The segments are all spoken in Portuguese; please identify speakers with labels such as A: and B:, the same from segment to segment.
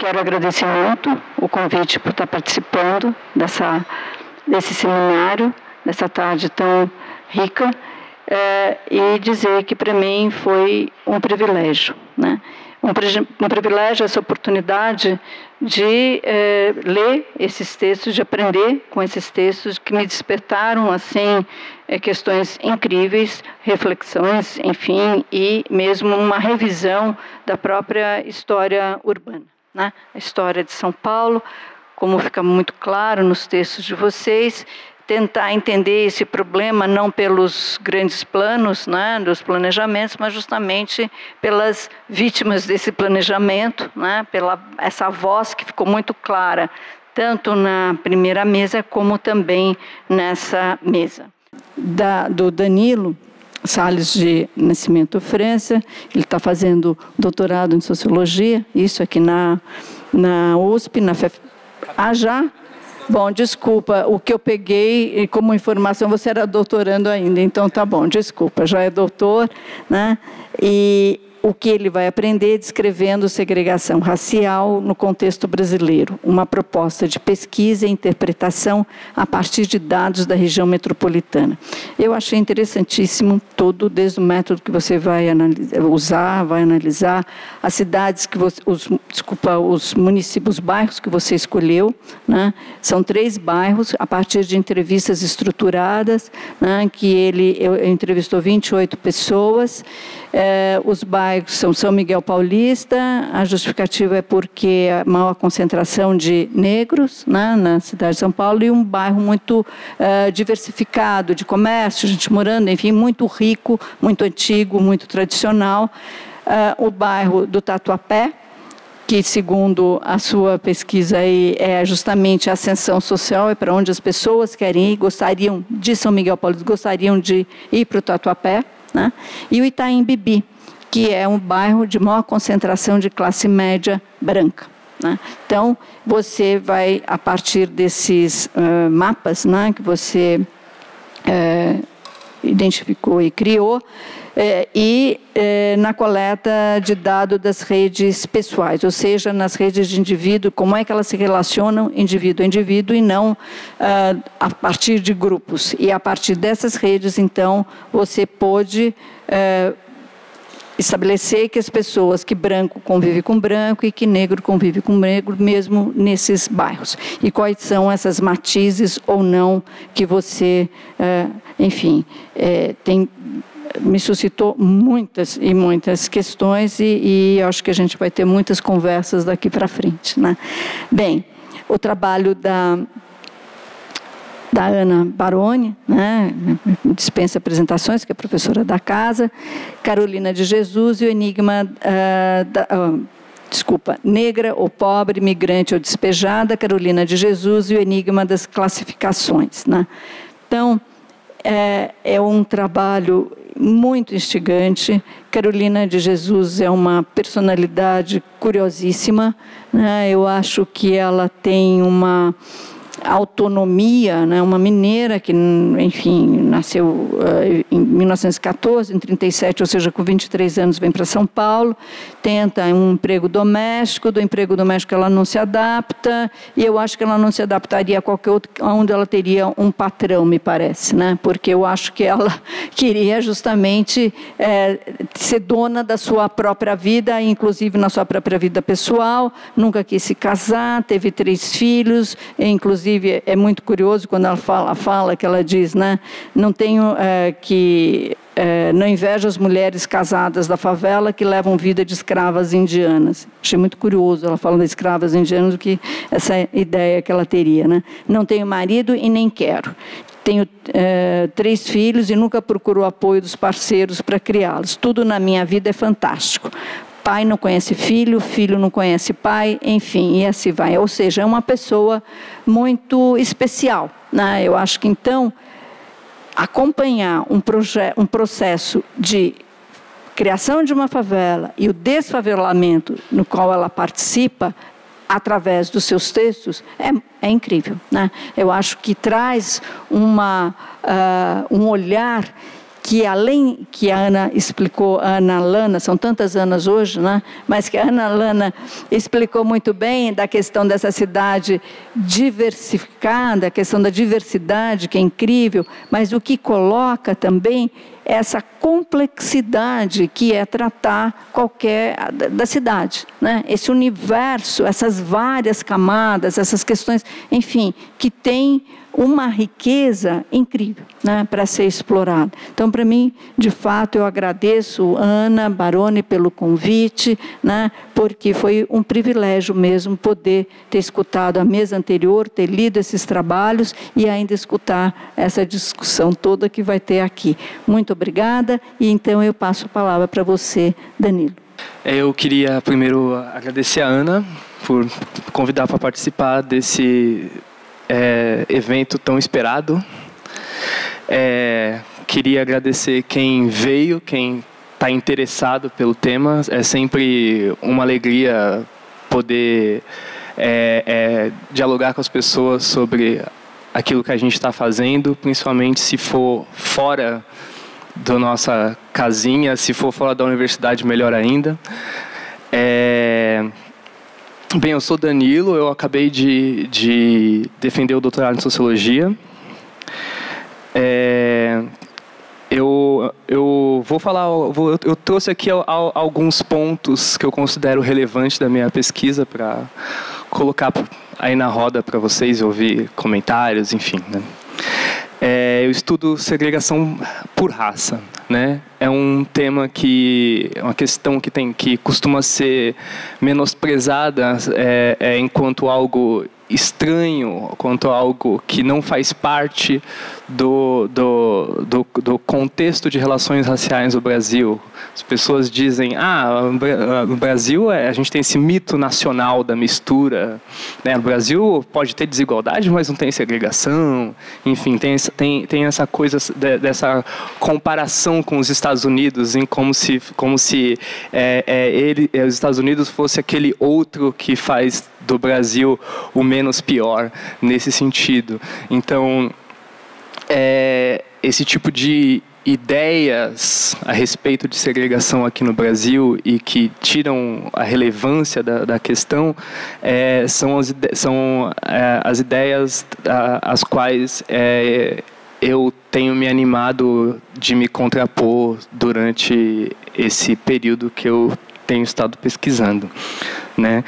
A: quero agradecer muito o convite por estar participando desse seminário, dessa tarde tão rica, e dizer que para mim foi um privilégio, né? Um privilégio essa oportunidade de ler esses textos, de aprender com esses textos que me despertaram assim questões incríveis, reflexões, enfim, e mesmo uma revisão da própria história urbana, né? A história de São Paulo, como fica muito claro nos textos de vocês, tentar entender esse problema não pelos grandes planos, né, dos planejamentos, mas justamente pelas vítimas desse planejamento, né, pela essa voz que ficou muito clara, tanto na primeira mesa como também nessa mesa. Do Danilo Salles de Nascimento França, ele está fazendo doutorado em Sociologia, isso aqui na USP, na FEF... já? Bom, desculpa, o que eu peguei como informação, você era doutorando ainda, então tá bom, desculpa, já é doutor, né? E o que ele vai aprender descrevendo segregação racial no contexto brasileiro, uma proposta de pesquisa e interpretação a partir de dados da região metropolitana. Eu achei interessantíssimo tudo, desde o método que você vai analisar, as cidades que os municípios, os bairros que você escolheu, né? São 3 bairros, a partir de entrevistas estruturadas, né? Que ele entrevistou 28 pessoas, os bairros são São Miguel Paulista, a justificativa é porque a maior concentração de negros, né, na cidade de São Paulo, e um bairro muito diversificado, de comércio, gente morando, enfim, muito rico, muito antigo, muito tradicional. O bairro do Tatuapé, que segundo a sua pesquisa aí, é justamente a ascensão social, é para onde as pessoas querem ir, gostariam de São Miguel Paulista, gostariam de ir para o Tatuapé, né? E o Itaim Bibi, que é um bairro de maior concentração de classe média branca, né? Então, você vai, a partir desses mapas, né, que você identificou e criou, na coleta de dados das redes pessoais, ou seja, nas redes de indivíduo, como é que elas se relacionam indivíduo a indivíduo e não a partir de grupos. E a partir dessas redes, então, você pôde estabelecer que as pessoas, que branco convive com branco e que negro convive com negro, mesmo nesses bairros. E quais são essas matizes ou não que você, enfim, me suscitou muitas e muitas questões e acho que a gente vai ter muitas conversas daqui para frente, né? Bem, o trabalho da Ana Baroni, né, dispensa apresentações, que é professora da casa, Carolina de Jesus e o enigma negra ou pobre, migrante ou despejada, Carolina de Jesus e o enigma das classificações, né? Então, é um trabalho muito instigante. Carolina de Jesus é uma personalidade curiosíssima, né? Eu acho que ela tem uma autonomia, né? Uma mineira que, enfim, nasceu em 1914, em 37, ou seja, com 23 anos vem para São Paulo, tenta um emprego doméstico, do emprego doméstico ela não se adapta, e eu acho que ela não se adaptaria a qualquer outro, onde ela teria um patrão, me parece, né? Porque eu acho que ela queria justamente ser dona da sua própria vida, inclusive na sua própria vida pessoal, nunca quis se casar, teve 3 filhos, inclusive é muito curioso quando ela fala que ela diz, né, não tenho não invejo as mulheres casadas da favela que levam vida de escravas indianas. Achei muito curioso ela falando de escravas indianas, do que essa ideia que ela teria, né? Não tenho marido e nem quero. Tenho 3 filhos e nunca procuro o apoio dos parceiros para criá-los. Tudo na minha vida é fantástico. Pai não conhece filho, filho não conhece pai, enfim, e assim vai. Ou seja, é uma pessoa muito especial, né? Eu acho que, então, acompanhar um processo de criação de uma favela e o desfavelamento no qual ela participa, através dos seus textos, é incrível, né? Eu acho que traz um olhar que além que a Ana explicou, a Ana Lana, são tantas Anas hoje, né? Mas que a Ana Lana explicou muito bem da questão dessa cidade diversificada, a questão da diversidade, que é incrível, mas o que coloca também essa complexidade que é tratar qualquer da cidade, né? Esse universo, essas várias camadas, essas questões, enfim, que tem uma riqueza incrível, né, para ser explorada. Então, para mim, de fato, eu agradeço Ana Baroni pelo convite, né, porque foi um privilégio mesmo poder ter escutado a mesa anterior, ter lido esses trabalhos e ainda escutar essa discussão toda que vai ter aqui. Muito obrigada, e então eu passo a palavra para você, Danilo.
B: Eu queria primeiro agradecer a Ana por convidar para participar desse evento tão esperado. Queria agradecer quem veio, quem está interessado pelo tema. É sempre uma alegria poder dialogar com as pessoas sobre aquilo que a gente está fazendo, principalmente se for fora da nossa casinha, se for fora da universidade, melhor ainda. Bem, eu sou Danilo, eu acabei de defender o doutorado em Sociologia. Eu vou falar, eu trouxe aqui alguns pontos que eu considero relevantes da minha pesquisa para colocar aí na roda para vocês ouvir comentários, enfim, né? Eu estudo segregação por raça, né? É um tema uma questão que costuma ser menosprezada enquanto algo estranho, quanto algo que não faz parte do contexto de relações raciais no Brasil. As pessoas dizem, no Brasil a gente tem esse mito nacional da mistura, né? No Brasil pode ter desigualdade, mas não tem segregação. Enfim, tem essa coisa dessa comparação com os Estados Unidos, em como se os Estados Unidos fosse aquele outro que faz do Brasil o menos pior nesse sentido. Então, esse tipo de ideias a respeito de segregação aqui no Brasil e que tiram a relevância da questão são as ideias às quais eu tenho me animado de me contrapor durante esse período que eu tenho estado pesquisando, né?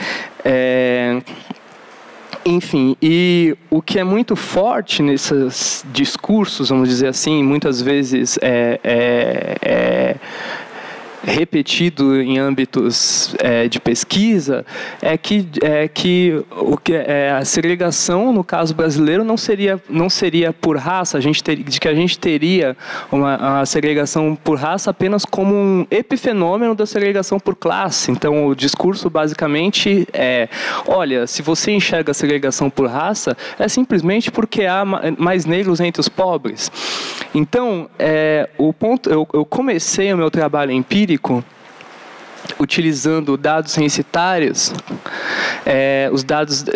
B: Enfim, e o que é muito forte nesses discursos, vamos dizer assim, muitas vezes repetido em âmbitos de pesquisa, é que a segregação, no caso brasileiro, não seria por raça, de que a gente teria uma segregação por raça apenas como um epifenômeno da segregação por classe. Então, o discurso basicamente olha, se você enxerga a segregação por raça, é simplesmente porque há mais negros entre os pobres. Então, eu comecei o meu trabalho empírico utilizando dados censitários, os dados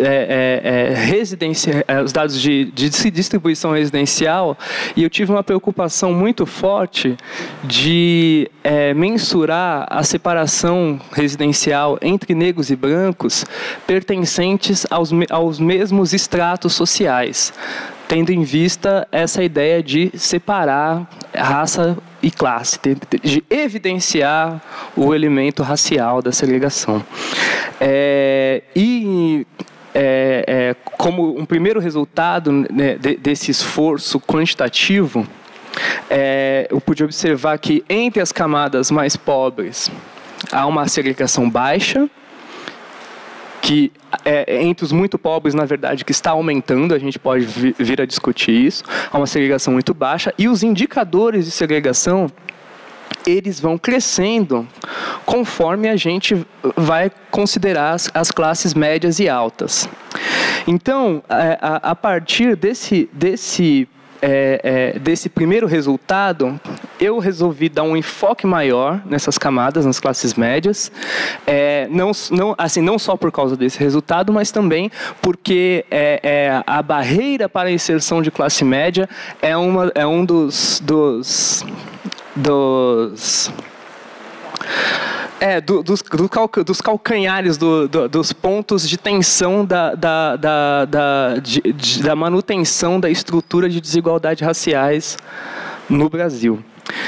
B: os dados de distribuição residencial, e eu tive uma preocupação muito forte de mensurar a separação residencial entre negros e brancos pertencentes aos mesmos estratos sociais, tendo em vista essa ideia de separar raça e classe, de evidenciar o elemento racial da segregação. Como um primeiro resultado, né, desse esforço quantitativo, eu pude observar que entre as camadas mais pobres há uma segregação baixa, que entre os muito pobres, na verdade, que está aumentando, a gente pode vir a discutir isso, há uma segregação muito baixa, e os indicadores de segregação, eles vão crescendo conforme a gente vai considerar as classes médias e altas. Então, a partir desse primeiro resultado, eu resolvi dar um enfoque maior nessas camadas, nas classes médias, não só por causa desse resultado, mas também porque a barreira para a inserção de classe média é um dos dos calcanhares, dos pontos de tensão da manutenção da estrutura de desigualdades raciais no Brasil.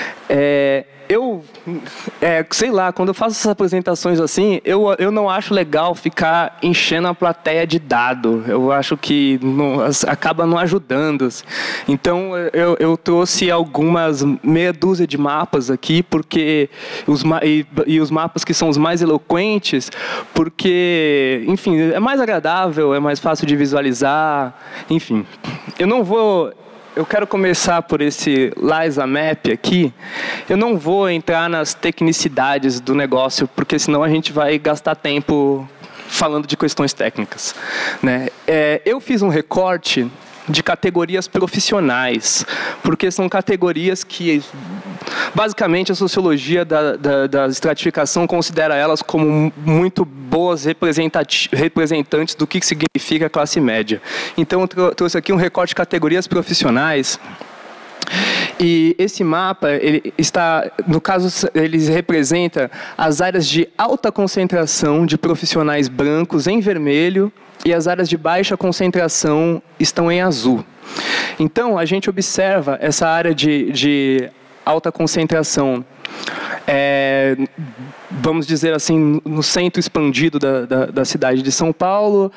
B: Sei lá, quando eu faço essas apresentações assim, eu não acho legal ficar enchendo a plateia de dado. Eu acho que acaba não ajudando. Então, eu trouxe algumas meia dúzia de mapas aqui, porque os mapas que são os mais eloquentes, porque, enfim, é mais agradável, é mais fácil de visualizar, enfim. Eu quero começar por esse Liza Map aqui. Eu não vou entrar nas tecnicidades do negócio, porque senão a gente vai gastar tempo falando de questões técnicas, né? Eu fiz um recorte de categorias profissionais, porque são categorias que, basicamente, a sociologia da estratificação considera elas como muito boas representantes do que significa a classe média. Então, eu trouxe aqui um recorte de categorias profissionais. E esse mapa, no caso, ele representa as áreas de alta concentração de profissionais brancos em vermelho, e as áreas de baixa concentração estão em azul. Então, a gente observa essa área de alta concentração, vamos dizer assim, no centro expandido da cidade de São Paulo,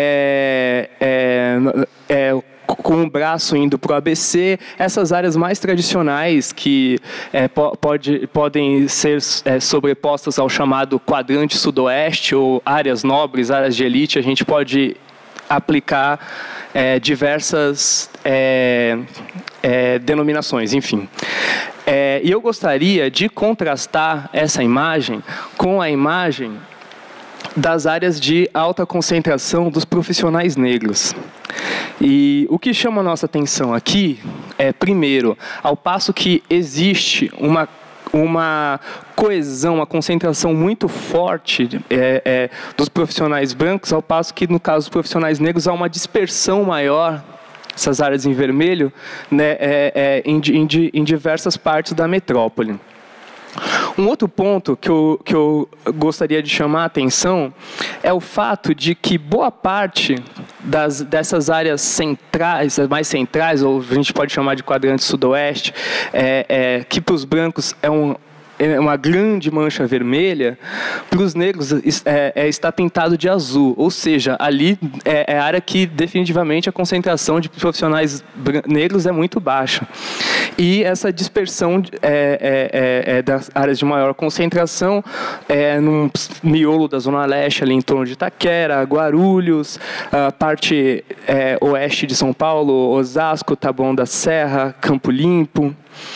B: com o braço indo para o ABC, essas áreas mais tradicionais que podem ser sobrepostas ao chamado quadrante sudoeste, ou áreas nobres, áreas de elite, a gente pode aplicar diversas denominações, enfim. E eu gostaria de contrastar essa imagem com a imagem das áreas de alta concentração dos profissionais negros. E o que chama a nossa atenção aqui é, primeiro, ao passo que existe uma coesão, uma concentração muito forte dos profissionais brancos, ao passo que, no caso dos profissionais negros, há uma dispersão maior, essas áreas em vermelho, né, em diversas partes da metrópole. Um outro ponto que eu gostaria de chamar a atenção é o fato de que boa parte dessas áreas centrais, mais centrais, ou a gente pode chamar de quadrante sudoeste, que para os brancos é uma grande mancha vermelha, para os negros está pintado de azul, ou seja, ali é a área que definitivamente a concentração de profissionais negros é muito baixa. E essa dispersão das áreas de maior concentração no miolo da Zona Leste, ali em torno de Itaquera, Guarulhos, a parte oeste de São Paulo, Osasco, Taboão da Serra, Campo Limpo,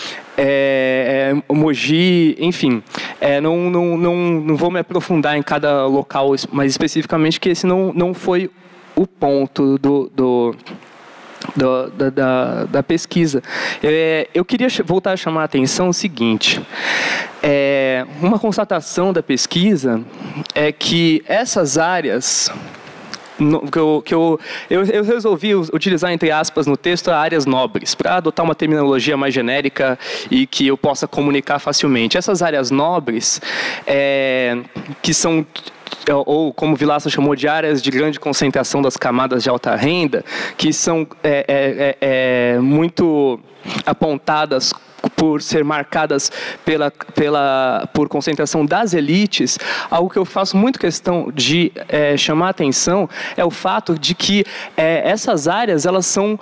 B: Mogi, enfim. Não vou me aprofundar em cada local, mas especificamente que esse não foi o ponto da pesquisa. Eu queria voltar a chamar a atenção o seguinte: uma constatação da pesquisa é que essas áreas eu resolvi utilizar, entre aspas, no texto, áreas nobres, para adotar uma terminologia mais genérica e que eu possa comunicar facilmente. Essas áreas nobres, que são, ou como Vilaça chamou de áreas de grande concentração das camadas de alta renda, que são muito apontadas por ser marcadas por concentração das elites. Algo que eu faço muito questão de chamar a atenção é o fato de que essas áreas, elas são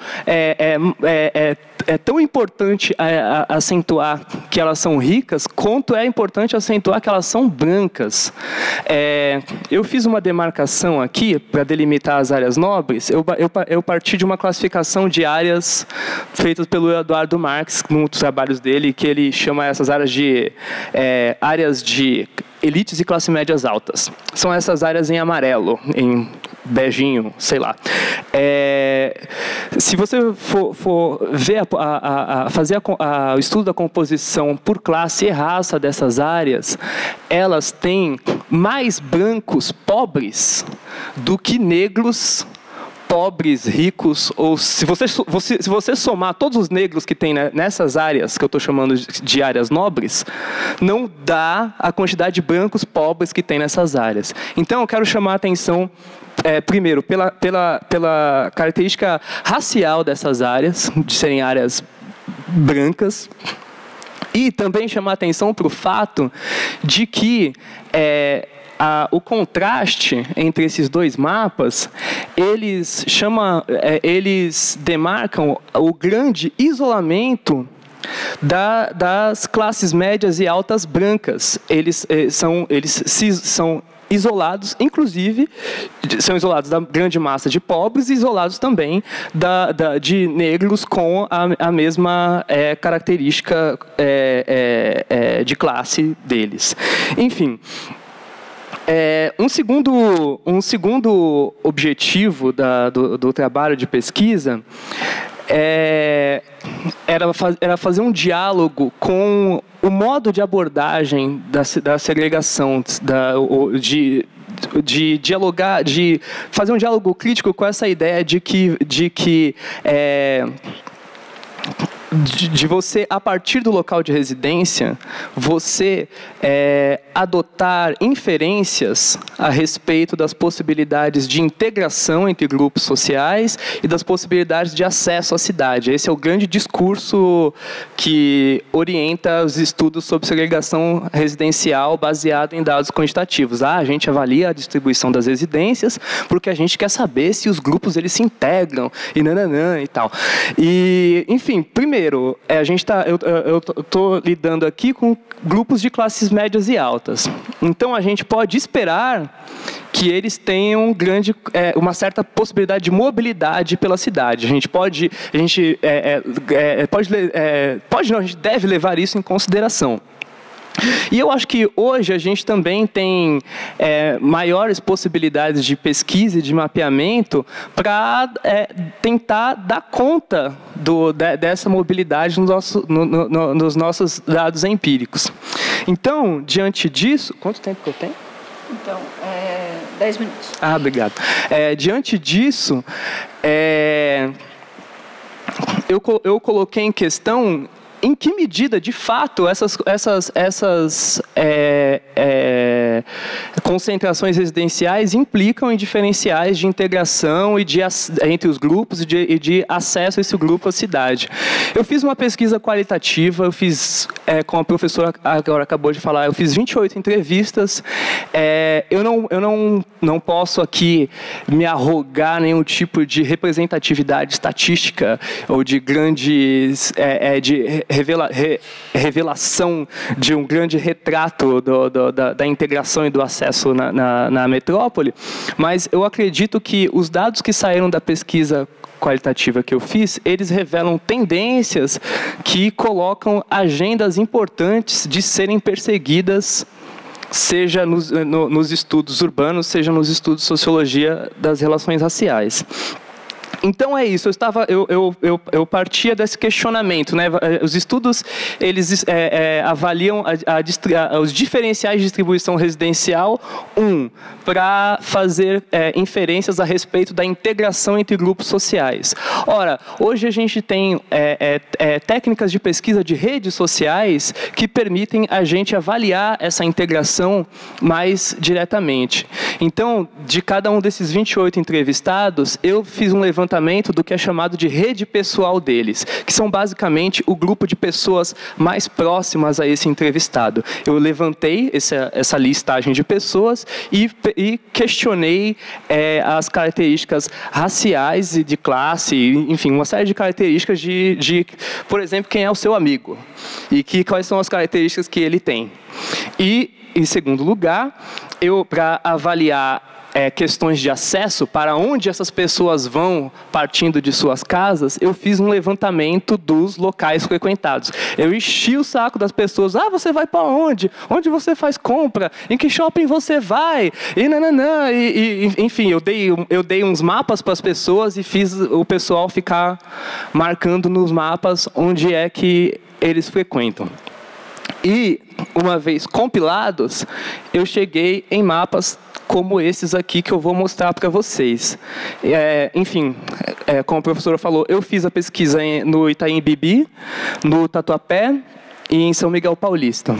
B: tão importante acentuar que elas são ricas, quanto é importante acentuar que elas são brancas. Eu fiz uma demarcação aqui para delimitar as áreas nobres. Eu parti de uma classificação de áreas feitas pelo Eduardo Marx, num dos trabalhos dele, que ele chama essas áreas de elites e classe médias altas. São essas áreas em amarelo, em beijinho, sei lá. Se você for ver fazer o estudo da composição por classe e raça dessas áreas, elas têm mais brancos pobres do que negros pobres, ricos, ou se você somar todos os negros que tem nessas áreas, que eu estou chamando de áreas nobres, não dá a quantidade de brancos pobres que tem nessas áreas. Então, eu quero chamar a atenção, primeiro, pela característica racial dessas áreas, de serem áreas brancas, e também chamar a atenção para o fato de que o contraste entre esses dois mapas, eles demarcam o grande isolamento das classes médias e altas brancas. Eles são isolados, inclusive, são isolados da grande massa de pobres e isolados também de negros com a mesma característica de classe deles. Enfim, um segundo objetivo do trabalho de pesquisa era fazer um diálogo com o modo de abordagem da segregação, de dialogar, de fazer um diálogo crítico com essa ideia de você, a partir do local de residência, você adotar inferências a respeito das possibilidades de integração entre grupos sociais e das possibilidades de acesso à cidade. Esse é o grande discurso que orienta os estudos sobre segregação residencial baseado em dados quantitativos. A gente avalia a distribuição das residências porque a gente quer saber se os grupos eles se integram e nananã e tal. E, enfim, primeiro, eu estou lidando aqui com grupos de classes médias e altas. Então, a gente pode esperar que eles tenham uma certa possibilidade de mobilidade pela cidade. A gente deve levar isso em consideração. E eu acho que hoje a gente também tem maiores possibilidades de pesquisa e de mapeamento para tentar dar conta dessa mobilidade nos nossos dados empíricos. Então, diante disso... Quanto tempo que eu tenho?
A: Então, 10 minutos.
B: Ah, obrigado. Diante disso, eu coloquei em questão em que medida, de fato, essas concentrações residenciais implicam em diferenciais de integração entre os grupos e de acesso a esse grupo à cidade. Eu fiz uma pesquisa qualitativa, eu fiz, como a professora agora acabou de falar, eu fiz 28 entrevistas. Eu não posso aqui me arrogar nenhum tipo de representatividade estatística ou de grandes... revelação de um grande retrato da integração e do acesso na metrópole, mas eu acredito que os dados que saíram da pesquisa qualitativa que eu fiz, eles revelam tendências que colocam agendas importantes de serem perseguidas, seja nos estudos urbanos, seja nos estudos de sociologia das relações raciais. Então é isso, eu partia desse questionamento, né? Os estudos eles avaliam os diferenciais de distribuição residencial, para fazer inferências a respeito da integração entre grupos sociais. Ora, hoje a gente tem técnicas de pesquisa de redes sociais que permitem a gente avaliar essa integração mais diretamente. Então, de cada um desses 28 entrevistados, eu fiz um levantamento do que é chamado de rede pessoal deles, que são basicamente o grupo de pessoas mais próximas a esse entrevistado. Eu levantei essa listagem de pessoas e questionei as características raciais e de classe, enfim, uma série de características por exemplo, quem é o seu amigo e quais são as características que ele tem. E, em segundo lugar, para avaliar questões de acesso, para onde essas pessoas vão partindo de suas casas, eu fiz um levantamento dos locais frequentados. Eu enchi o saco das pessoas. Você vai para onde? Onde você faz compra? Em que shopping você vai? Enfim, eu dei uns mapas para as pessoas e fiz o pessoal ficar marcando nos mapas onde é que eles frequentam. E, uma vez compilados, eu cheguei em mapas como esses aqui que eu vou mostrar para vocês. Enfim, como a professora falou, eu fiz a pesquisa no Itaim Bibi, no Tatuapé e em São Miguel Paulista.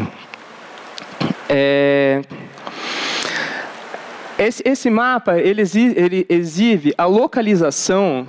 B: Esse mapa ele exibe a localização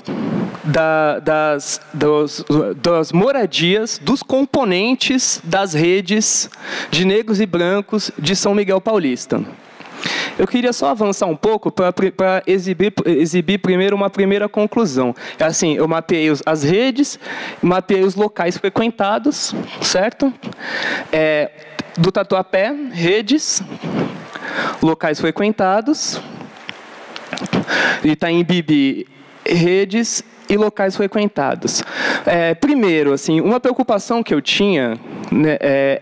B: das moradias, dos componentes das redes de negros e brancos de São Miguel Paulista. Eu queria só avançar um pouco para exibir primeiro uma primeira conclusão. Assim, eu mapeei as redes, mapeei os locais frequentados, certo? Do Tatuapé, redes, locais frequentados. Itaim Bibi, redes e locais frequentados. Primeiro, assim, uma preocupação que eu tinha, né,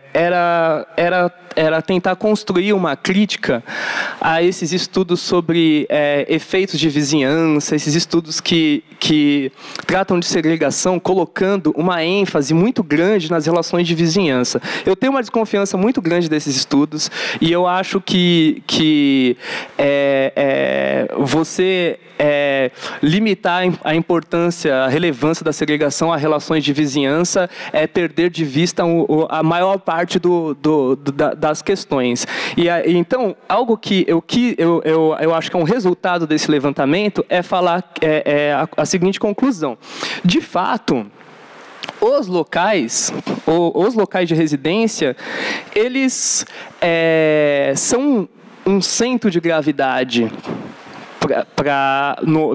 B: era tentar construir uma crítica a esses estudos sobre efeitos de vizinhança, esses estudos que tratam de segregação, colocando uma ênfase muito grande nas relações de vizinhança. Eu tenho uma desconfiança muito grande desses estudos e eu acho que você limitar a importância, a relevância da segregação a relações de vizinhança é perder de vista a maior parte das questões. Então, algo que eu acho que é um resultado desse levantamento é falar a seguinte conclusão. De fato, os locais de residência, eles são um centro de gravidade para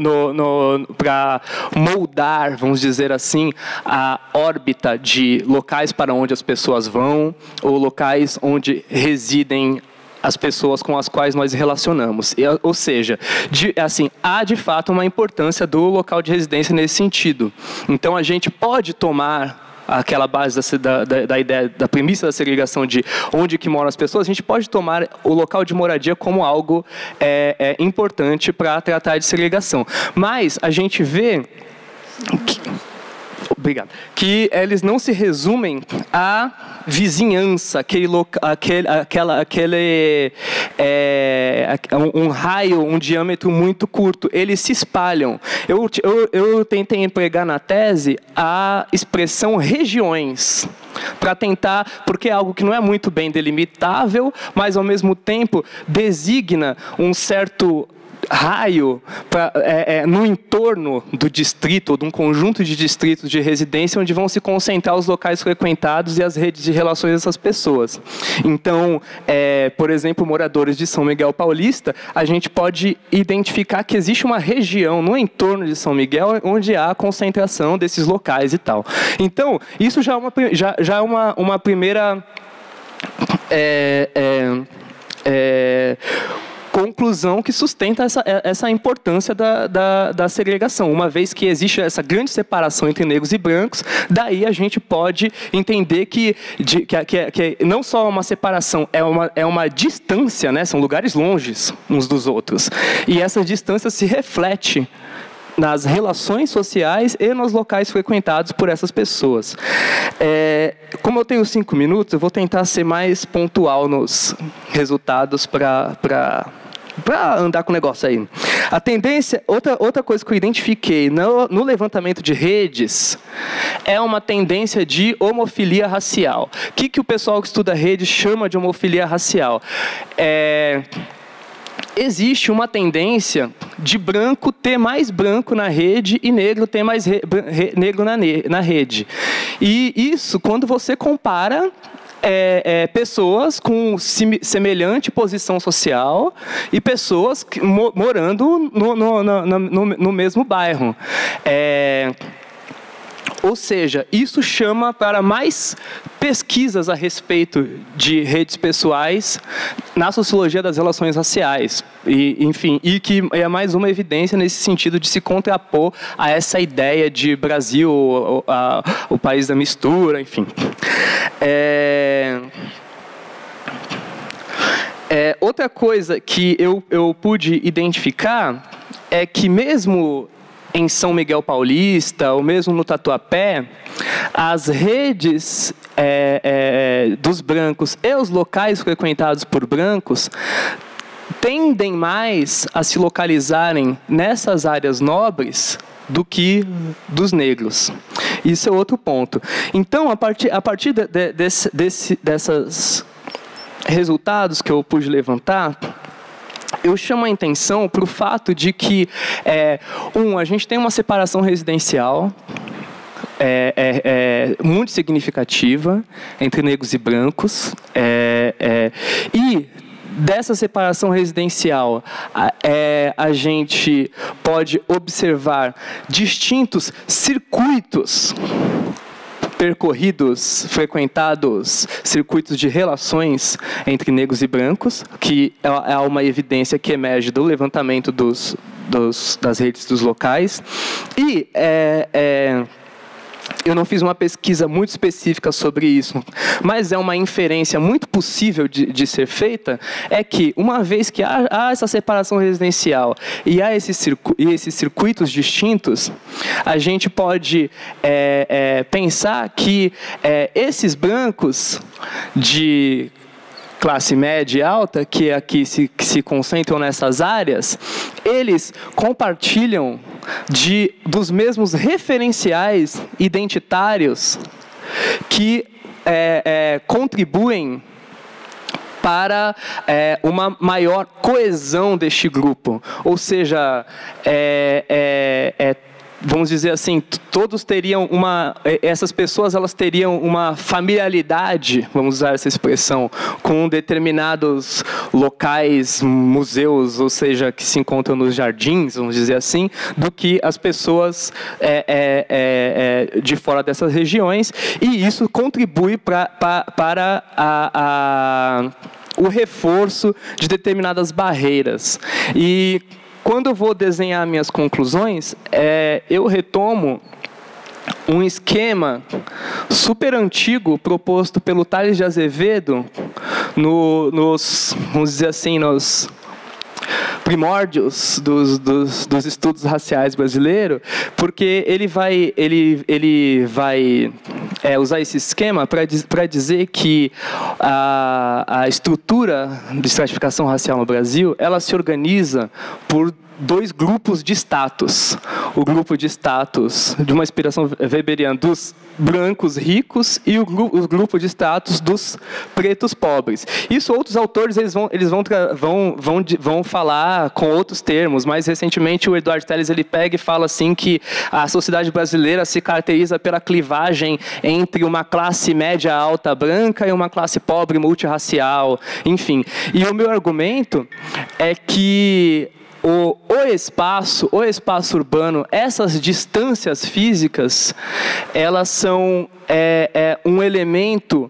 B: moldar, vamos dizer assim, a órbita de locais para onde as pessoas vão ou locais onde residem as pessoas com as quais nós relacionamos. Ou seja, há de fato uma importância do local de residência nesse sentido. Então, a gente pode tomar aquela base da ideia, da premissa da segregação de onde que moram as pessoas, a gente pode tomar o local de moradia como algo importante para tratar de segregação. Mas a gente vê que eles não se resumem à vizinhança, um raio, um diâmetro muito curto. Eles se espalham. Eu tentei empregar na tese a expressão regiões, para tentar, porque é algo que não é muito bem delimitável, mas ao mesmo tempo designa um certo raio no entorno do distrito, ou de um conjunto de distritos de residência, onde vão se concentrar os locais frequentados e as redes de relações dessas pessoas. Então, por exemplo, moradores de São Miguel Paulista, a gente pode identificar que existe uma região no entorno de São Miguel onde há a concentração desses locais e tal. Então, isso já é uma primeira conclusão que sustenta essa importância da segregação. Uma vez que existe essa grande separação entre negros e brancos, daí a gente pode entender que não só uma separação, é uma distância, né? São lugares longes uns dos outros. E essa distância se reflete nas relações sociais e nos locais frequentados por essas pessoas. Como eu tenho 5 minutos, eu vou tentar ser mais pontual nos resultados para andar com o negócio aí. A tendência, outra coisa que eu identifiquei no levantamento de redes, é uma tendência de homofilia racial. O que o pessoal que estuda redes chama de homofilia racial? Existe uma tendência de branco ter mais branco na rede e negro ter mais negro na rede. E isso, quando você compara pessoas com semelhante posição social e pessoas morando no mesmo bairro. Ou seja, isso chama para mais pesquisas a respeito de redes pessoais na sociologia das relações raciais. E que é mais uma evidência nesse sentido de se contrapor a essa ideia de Brasil, o país da mistura, enfim. Outra coisa que eu pude identificar é que mesmo em São Miguel Paulista, ou mesmo no Tatuapé, as redes dos brancos e os locais frequentados por brancos tendem mais a se localizarem nessas áreas nobres do que dos negros. Isso é outro ponto. Então, a partir desses resultados que eu pude levantar, eu chamo a atenção para o fato de que, a gente tem uma separação residencial muito significativa entre negros e brancos, e dessa separação residencial, a gente pode observar distintos circuitos percorridos, frequentados, circuitos de relações entre negros e brancos, que é uma evidência que emerge do levantamento das redes dos locais. E eu não fiz uma pesquisa muito específica sobre isso, mas é uma inferência muito possível de ser feita, é que, uma vez que há essa separação residencial e há esses circuitos distintos, a gente pode pensar que esses brancos de classe média e alta, que aqui se concentram nessas áreas, eles compartilham dos mesmos referenciais identitários que contribuem para uma maior coesão deste grupo. Ou seja, vamos dizer assim, todos teriam essas pessoas, elas teriam uma familiaridade, vamos usar essa expressão, com determinados locais, museus, ou seja, que se encontram nos jardins, vamos dizer assim, do que as pessoas de fora dessas regiões, e isso contribui para o reforço de determinadas barreiras. E quando eu vou desenhar minhas conclusões, eu retomo um esquema super antigo proposto pelo Tales de Azevedo vamos dizer assim, nos primórdios dos estudos raciais brasileiros, porque ele vai usar esse esquema para dizer que a estrutura de estratificação racial no Brasil, ela se organiza por dois grupos de status. O grupo de status de uma inspiração weberiana dos brancos ricos e o grupo de status dos pretos pobres. Isso outros autores eles vão falar com outros termos. Mais recentemente o Eduardo Telles ele pega e fala assim que a sociedade brasileira se caracteriza pela clivagem entre uma classe média alta branca e uma classe pobre multirracial, enfim. E o meu argumento é que o espaço urbano, essas distâncias físicas, elas são um elemento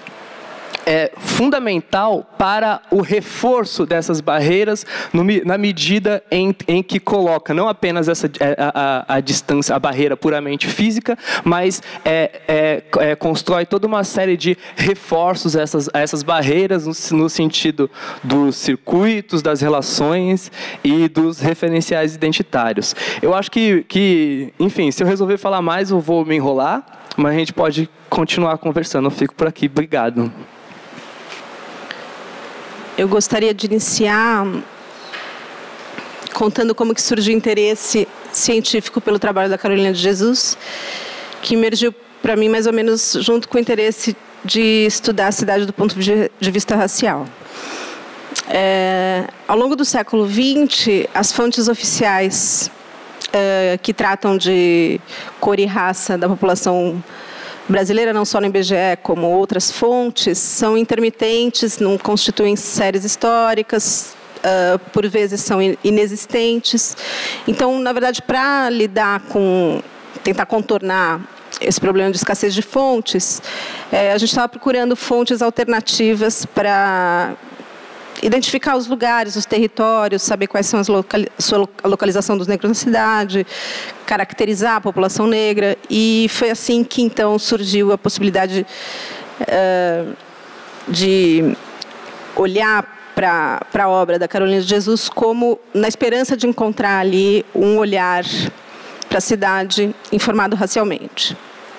B: fundamental para o reforço dessas barreiras na medida em que coloca não apenas a distância, a barreira puramente física, mas constrói toda uma série de reforços a essas barreiras no sentido dos circuitos, das relações e dos referenciais identitários. Eu acho que enfim, se eu resolver falar mais, eu vou me enrolar, mas a gente pode continuar conversando. Eu fico por aqui. Obrigado.
C: Eu gostaria de iniciar contando como que surgiu o interesse científico pelo trabalho da Carolina de Jesus, que emergiu para mim mais ou menos junto com o interesse de estudar a cidade do ponto de vista racial. Ao longo do século XX, as fontes oficiais que tratam de cor e raça da população brasileira, não só no IBGE, como outras fontes, são intermitentes, não constituem séries históricas, por vezes são inexistentes. Então, na verdade, para tentar contornar esse problema de escassez de fontes, a gente estava procurando fontes alternativas para identificar os lugares, os territórios, saber quais são a localização dos negros na cidade, caracterizar a população negra. E foi assim que, então, surgiu a possibilidade de olhar para a obra da Carolina de Jesus como na esperança de encontrar ali um olhar para a cidade informado racialmente.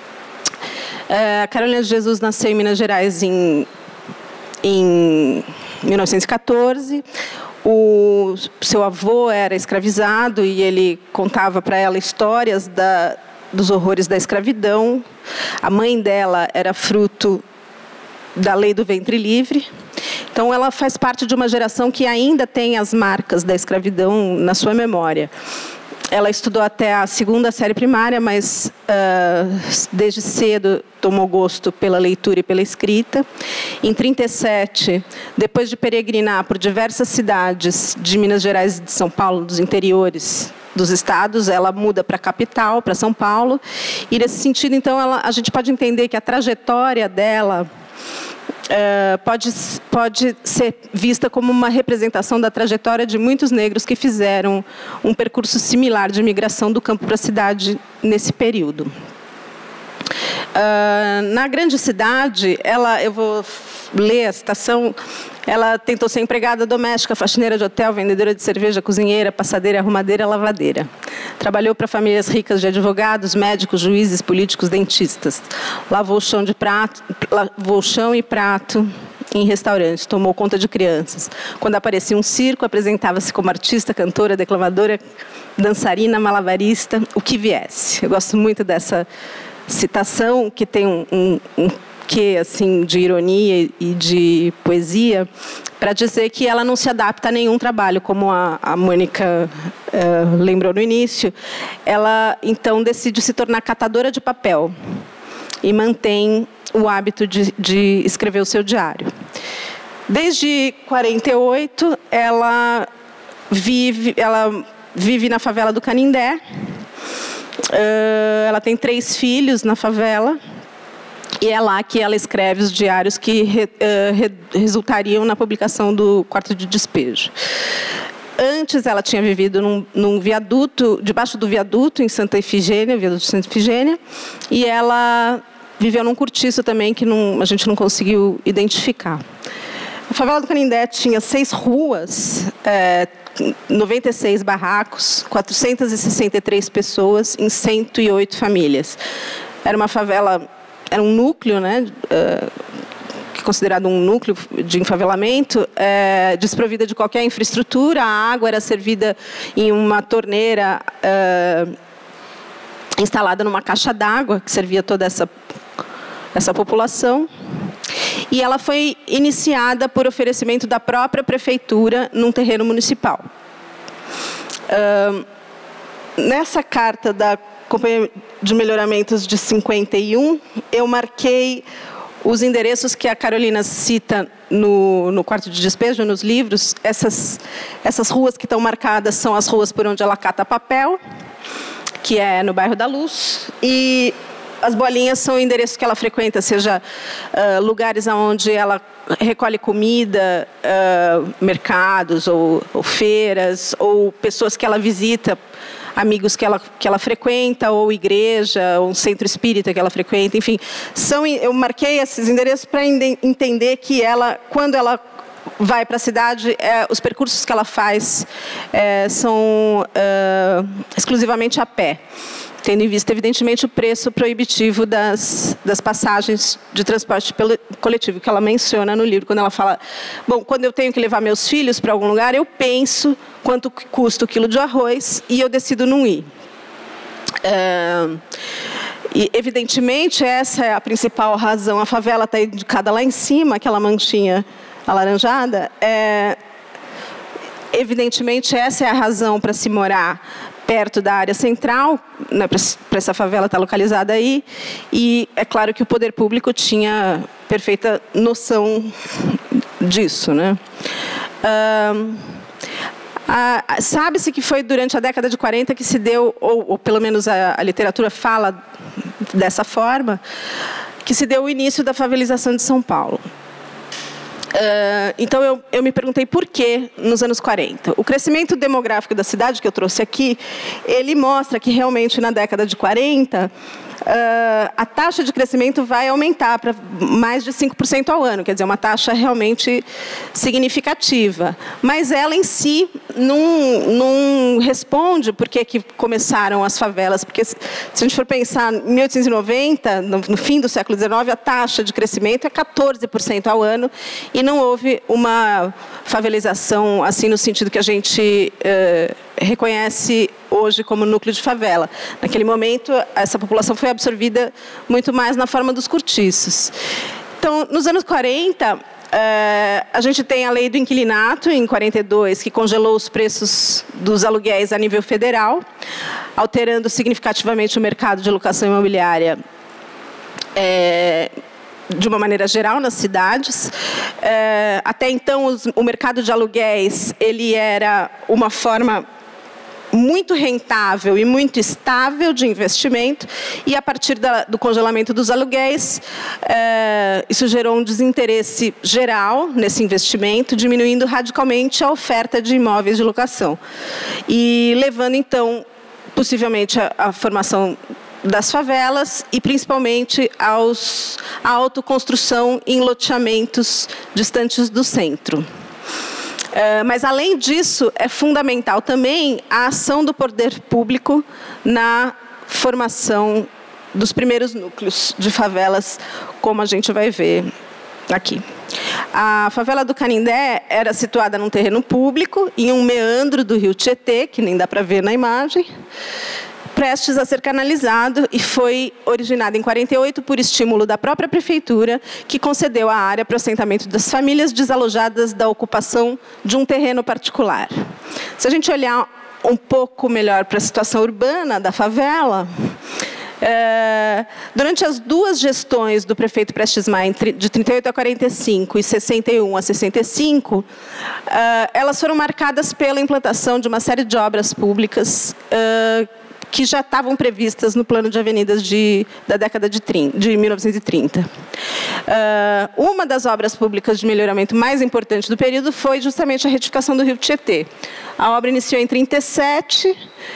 C: A Carolina de Jesus nasceu em Minas Gerais em 1914. O seu avô era escravizado e ele contava para ela histórias dos horrores da escravidão. A mãe dela era fruto da lei do ventre livre. Então, ela faz parte de uma geração que ainda tem as marcas da escravidão na sua memória. Ela estudou até a 2ª série primária, mas desde cedo tomou gosto pela leitura e pela escrita. Em 1937, depois de peregrinar por diversas cidades de Minas Gerais e de São Paulo, dos interiores dos estados, ela muda para a capital, para São Paulo. E, nesse sentido, então, a gente pode entender que a trajetória dela pode ser vista como uma representação da trajetória de muitos negros que fizeram um percurso similar de migração do campo para a cidade nesse período. Na grande cidade, eu vou ler a citação, ela tentou ser empregada doméstica, faxineira de hotel, vendedora de cerveja, cozinheira, passadeira, arrumadeira, lavadeira. Trabalhou para famílias ricas de advogados, médicos, juízes, políticos, dentistas. Lavou chão e prato em restaurantes, tomou conta de crianças. Quando aparecia um circo, apresentava-se como artista, cantora, declamadora, dançarina, malabarista, o que viesse. Eu gosto muito dessa citação, que tem um quê assim, de ironia e de poesia, para dizer que ela não se adapta a nenhum trabalho, como a Mônica lembrou no início. Ela, então, decide se tornar catadora de papel e mantém o hábito de escrever o seu diário. Desde 1948, ela vive na favela do Canindé. Ela tem 3 filhos na favela. E é lá que ela escreve os diários que resultariam na publicação do Quarto de Despejo. Antes, ela tinha vivido num viaduto, debaixo do viaduto, em Santa Efigênia, viaduto de Santa Efigênia, e ela viveu num cortiço também que a gente não conseguiu identificar. A favela do Canindé tinha 6 ruas, 96 barracos, 463 pessoas em 108 famílias. Era uma favela, era um núcleo, né, considerado um núcleo de enfavelamento, desprovida de qualquer infraestrutura. A água era servida em uma torneira instalada numa caixa d'água, que servia toda essa população. E ela foi iniciada por oferecimento da própria prefeitura num terreno municipal. Nessa carta da Companhia de Melhoramentos de 51, eu marquei os endereços que a Carolina cita no Quarto de Despejo, nos livros. Essas ruas que estão marcadas são as ruas por onde ela cata papel, que é no bairro da Luz, e as bolinhas são endereços que ela frequenta, seja lugares onde ela recolhe comida, mercados ou feiras, ou pessoas que ela visita, amigos que ela frequenta, ou igreja, ou um centro espírita que ela frequenta, enfim. Eu marquei esses endereços para entender que quando ela vai para a cidade, os percursos que ela faz são exclusivamente a pé, tendo em vista, evidentemente, o preço proibitivo das passagens de transporte coletivo, que ela menciona no livro, quando ela fala: bom, quando eu tenho que levar meus filhos para algum lugar, eu penso quanto custa o quilo de arroz e eu decido não ir. E, evidentemente, essa é a principal razão. A favela está indicada lá em cima, aquela manchinha alaranjada. Evidentemente, essa é a razão para se morar perto da área central, né, para essa favela estar localizada aí. E é claro que o poder público tinha perfeita noção disso, né? Sabe-se que foi durante a década de 40 que se deu, ou pelo menos a literatura fala dessa forma, que se deu o início da favelização de São Paulo. Então, eu me perguntei por que nos anos 40. O crescimento demográfico da cidade, que eu trouxe aqui, ele mostra que realmente na década de 40 a taxa de crescimento vai aumentar para mais de 5% ao ano, quer dizer, uma taxa realmente significativa. Mas ela em si não responde por que começaram as favelas, porque se a gente for pensar em 1890, no fim do século XIX, a taxa de crescimento é 14% ao ano e não houve uma favelização assim no sentido que a gente reconhece hoje como núcleo de favela. Naquele momento, essa população foi absorvida muito mais na forma dos cortiços. Então, nos anos 40, a gente tem a lei do inquilinato, em 42, que congelou os preços dos aluguéis a nível federal, alterando significativamente o mercado de locação imobiliária de uma maneira geral nas cidades. Até então, o mercado de aluguéis ele era uma forma muito rentável e muito estável de investimento, e a partir do congelamento dos aluguéis, isso gerou um desinteresse geral nesse investimento, diminuindo radicalmente a oferta de imóveis de locação e levando, então, possivelmente à formação das favelas e, principalmente, à autoconstrução em loteamentos distantes do centro. Mas, além disso, é fundamental também a ação do poder público na formação dos primeiros núcleos de favelas, como a gente vai ver aqui. A favela do Canindé era situada num terreno público, em um meandro do rio Tietê, que nem dá para ver na imagem, prestes a ser canalizado, e foi originada em 48 por estímulo da própria prefeitura, que concedeu a área para o assentamento das famílias desalojadas da ocupação de um terreno particular. Se a gente olhar um pouco melhor para a situação urbana da favela, durante as duas gestões do prefeito Prestes Maia, de 38 a 45 e 61 a 65, elas foram marcadas pela implantação de uma série de obras públicas que já estavam previstas no plano de avenidas da década de 1930. Uma das obras públicas de melhoramento mais importantes do período foi justamente a retificação do rio Tietê. A obra iniciou em 37,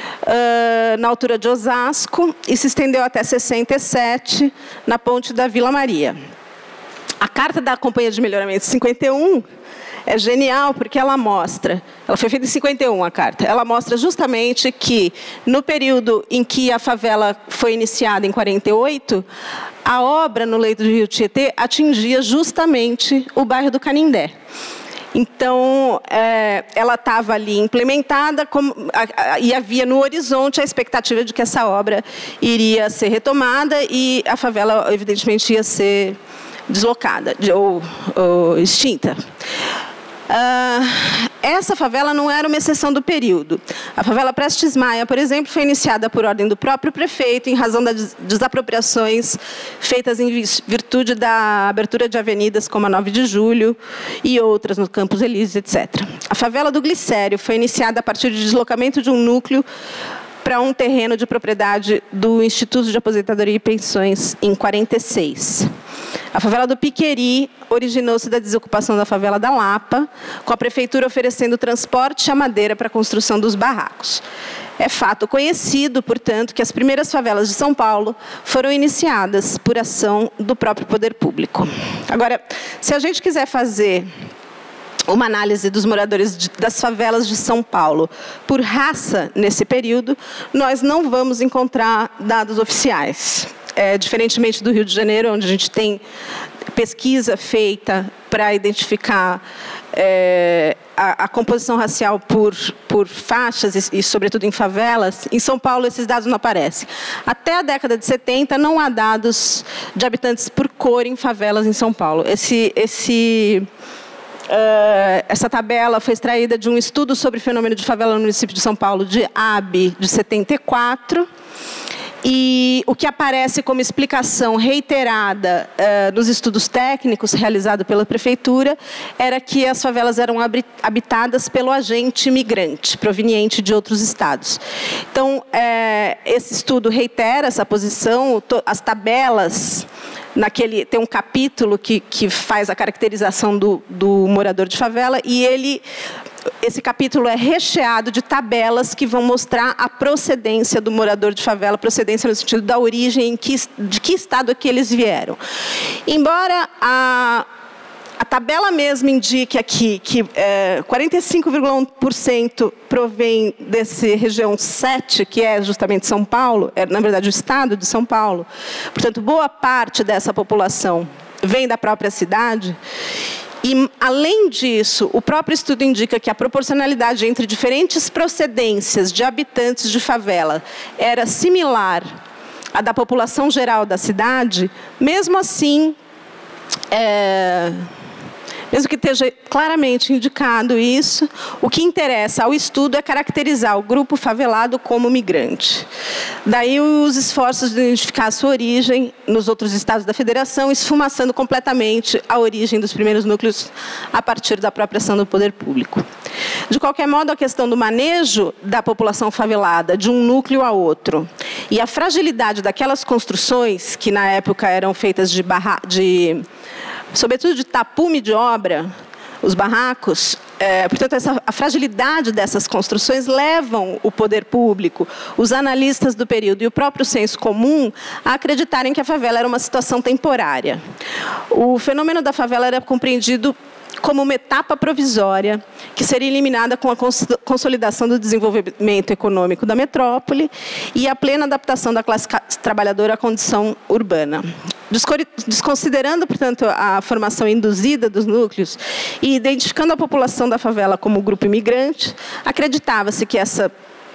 C: na altura de Osasco, e se estendeu até 67, na ponte da Vila Maria. A carta da Companhia de Melhoramento 51 é genial, porque ela foi feita em 51 a carta, ela mostra justamente que, no período em que a favela foi iniciada, em 48, a obra no leito do rio Tietê atingia justamente o bairro do Canindé. Então, ela estava ali implementada e havia no horizonte a expectativa de que essa obra iria ser retomada e a favela, evidentemente, ia ser deslocada ou extinta. Essa favela não era uma exceção do período. A favela Prestes Maia, por exemplo, foi iniciada por ordem do próprio prefeito em razão das desapropriações feitas em virtude da abertura de avenidas como a 9 de Julho e outras no Campos Elíseos, etc. A favela do Glicério foi iniciada a partir do deslocamento de um núcleo para um terreno de propriedade do Instituto de Aposentadoria e Pensões em 46. A favela do Piqueri originou-se da desocupação da favela da Lapa, com a prefeitura oferecendo transporte à madeira para a construção dos barracos. É fato conhecido, portanto, que as primeiras favelas de São Paulo foram iniciadas por ação do próprio poder público. Agora, se a gente quiser fazer uma análise dos moradores das favelas de São Paulo por raça nesse período, nós não vamos encontrar dados oficiais. Diferentemente do Rio de Janeiro, onde a gente tem pesquisa feita para identificar a composição racial por faixas e, sobretudo, em favelas, em São Paulo esses dados não aparecem. Até a década de 70, não há dados de habitantes por cor em favelas em São Paulo. Essa tabela foi extraída de um estudo sobre o fenômeno de favela no município de São Paulo, de AB, de 74, e o que aparece como explicação reiterada nos estudos técnicos realizados pela prefeitura era que as favelas eram habitadas pelo agente imigrante, proveniente de outros estados. Então, esse estudo reitera essa posição, as tabelas. Tem um capítulo que faz a caracterização do morador de favela, e ele esse capítulo é recheado de tabelas que vão mostrar a procedência do morador de favela, procedência no sentido da origem, de que estado é que eles vieram. Embora a tabela mesmo indique aqui que 45,1% provém dessa região 7, que é justamente São Paulo, na verdade o estado de São Paulo. Portanto, boa parte dessa população vem da própria cidade. E, além disso, o próprio estudo indica que a proporcionalidade entre diferentes procedências de habitantes de favela era similar à da população geral da cidade. Mesmo assim, mesmo que esteja claramente indicado isso, o que interessa ao estudo é caracterizar o grupo favelado como migrante. Daí os esforços de identificar a sua origem nos outros estados da federação, esfumaçando completamente a origem dos primeiros núcleos a partir da própria ação do poder público. De qualquer modo, a questão do manejo da população favelada de um núcleo a outro e a fragilidade daquelas construções que na época eram feitas sobretudo de tapume de obra, os barracos, portanto, a fragilidade dessas construções levam o poder público, os analistas do período e o próprio senso comum a acreditarem que a favela era uma situação temporária. O fenômeno da favela era compreendido como uma etapa provisória que seria eliminada com a consolidação do desenvolvimento econômico da metrópole e a plena adaptação da classe trabalhadora à condição urbana. Desconsiderando, portanto, a formação induzida dos núcleos e identificando a população da favela como grupo imigrante, acreditava-se que essa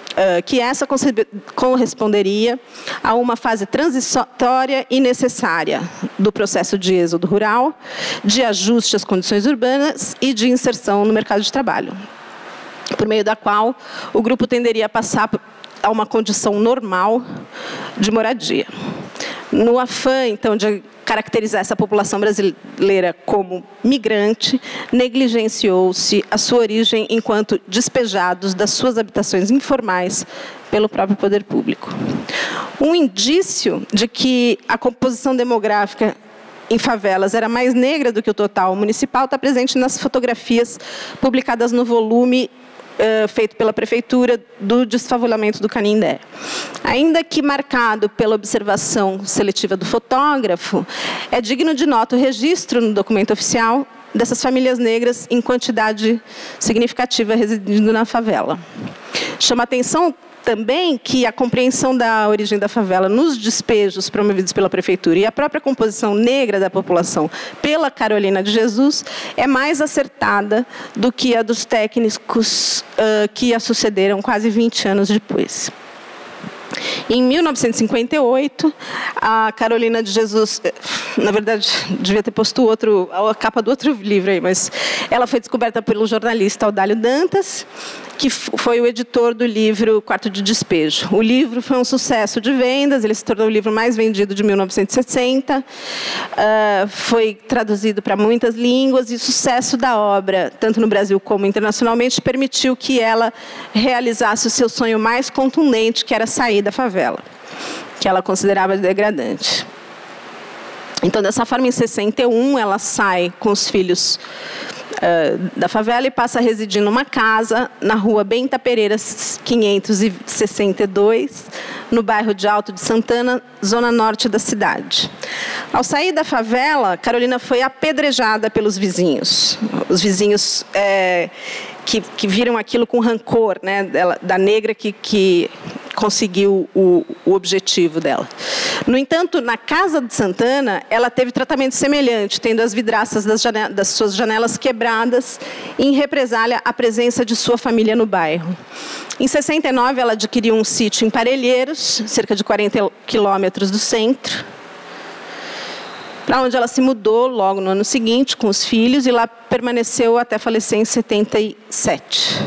C: corresponderia a uma fase transitória e necessária do processo de êxodo rural, de ajuste às condições urbanas e de inserção no mercado de trabalho, por meio da qual o grupo tenderia a passar a uma condição normal de moradia. No afã, então, de caracterizar essa população brasileira como migrante, negligenciou-se a sua origem enquanto despejados das suas habitações informais pelo próprio poder público. Um indício de que a composição demográfica em favelas era mais negra do que o total municipal está presente nas fotografias publicadas no volume feito pela prefeitura do desfavolamento do Canindé. Ainda que marcado pela observação seletiva do fotógrafo, é digno de nota o registro no documento oficial dessas famílias negras em quantidade significativa residindo na favela. Chama a atenção também que a compreensão da origem da favela nos despejos promovidos pela prefeitura e a própria composição negra da população pela Carolina de Jesus é mais acertada do que a dos técnicos que a sucederam quase 20 anos depois. Em 1958, a Carolina de Jesus, na verdade, devia ter posto a capa do outro livro aí, mas ela foi descoberta pelo jornalista Audálio Dantas, que foi o editor do livro Quarto de Despejo. O livro foi um sucesso de vendas, ele se tornou o livro mais vendido de 1960, foi traduzido para muitas línguas, e o sucesso da obra, tanto no Brasil como internacionalmente, permitiu que ela realizasse o seu sonho mais contundente, que era sair da favela, que ela considerava degradante. Então, dessa forma, em 61, ela sai com os filhos da favela e passa a residir numa casa na rua Benta Pereira 562, no bairro de Alto de Santana, zona norte da cidade. Ao sair da favela, Carolina foi apedrejada pelos vizinhos. Os vizinhos que viram aquilo com rancor, né, da negra que conseguiu o objetivo dela. No entanto, na casa de Santana, ela teve tratamento semelhante, tendo as vidraças das suas janelas quebradas, em represália à presença de sua família no bairro. Em 69, ela adquiriu um sítio em Parelheiros, cerca de 40 quilômetros do centro, para onde ela se mudou logo no ano seguinte, com os filhos, e lá permaneceu até falecer em 77.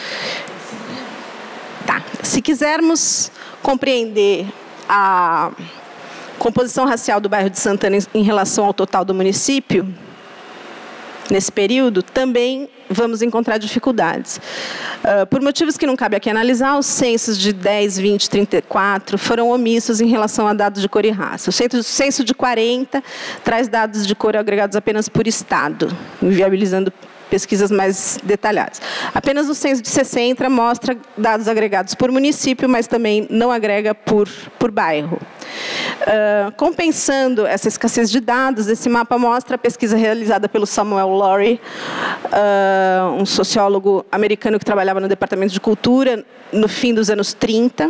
C: Tá. Se quisermos compreender a composição racial do bairro de Santana em relação ao total do município, nesse período, também vamos encontrar dificuldades. Por motivos que não cabe aqui analisar, os censos de 10, 20, 34 foram omissos em relação a dados de cor e raça. O censo de 40 traz dados de cor agregados apenas por estado, inviabilizando pesquisas mais detalhadas. Apenas o censo de 60 mostra dados agregados por município, mas também não agrega por bairro. Compensando essa escassez de dados, esse mapa mostra a pesquisa realizada pelo Samuel Lowery, um sociólogo americano que trabalhava no Departamento de Cultura no fim dos anos 30,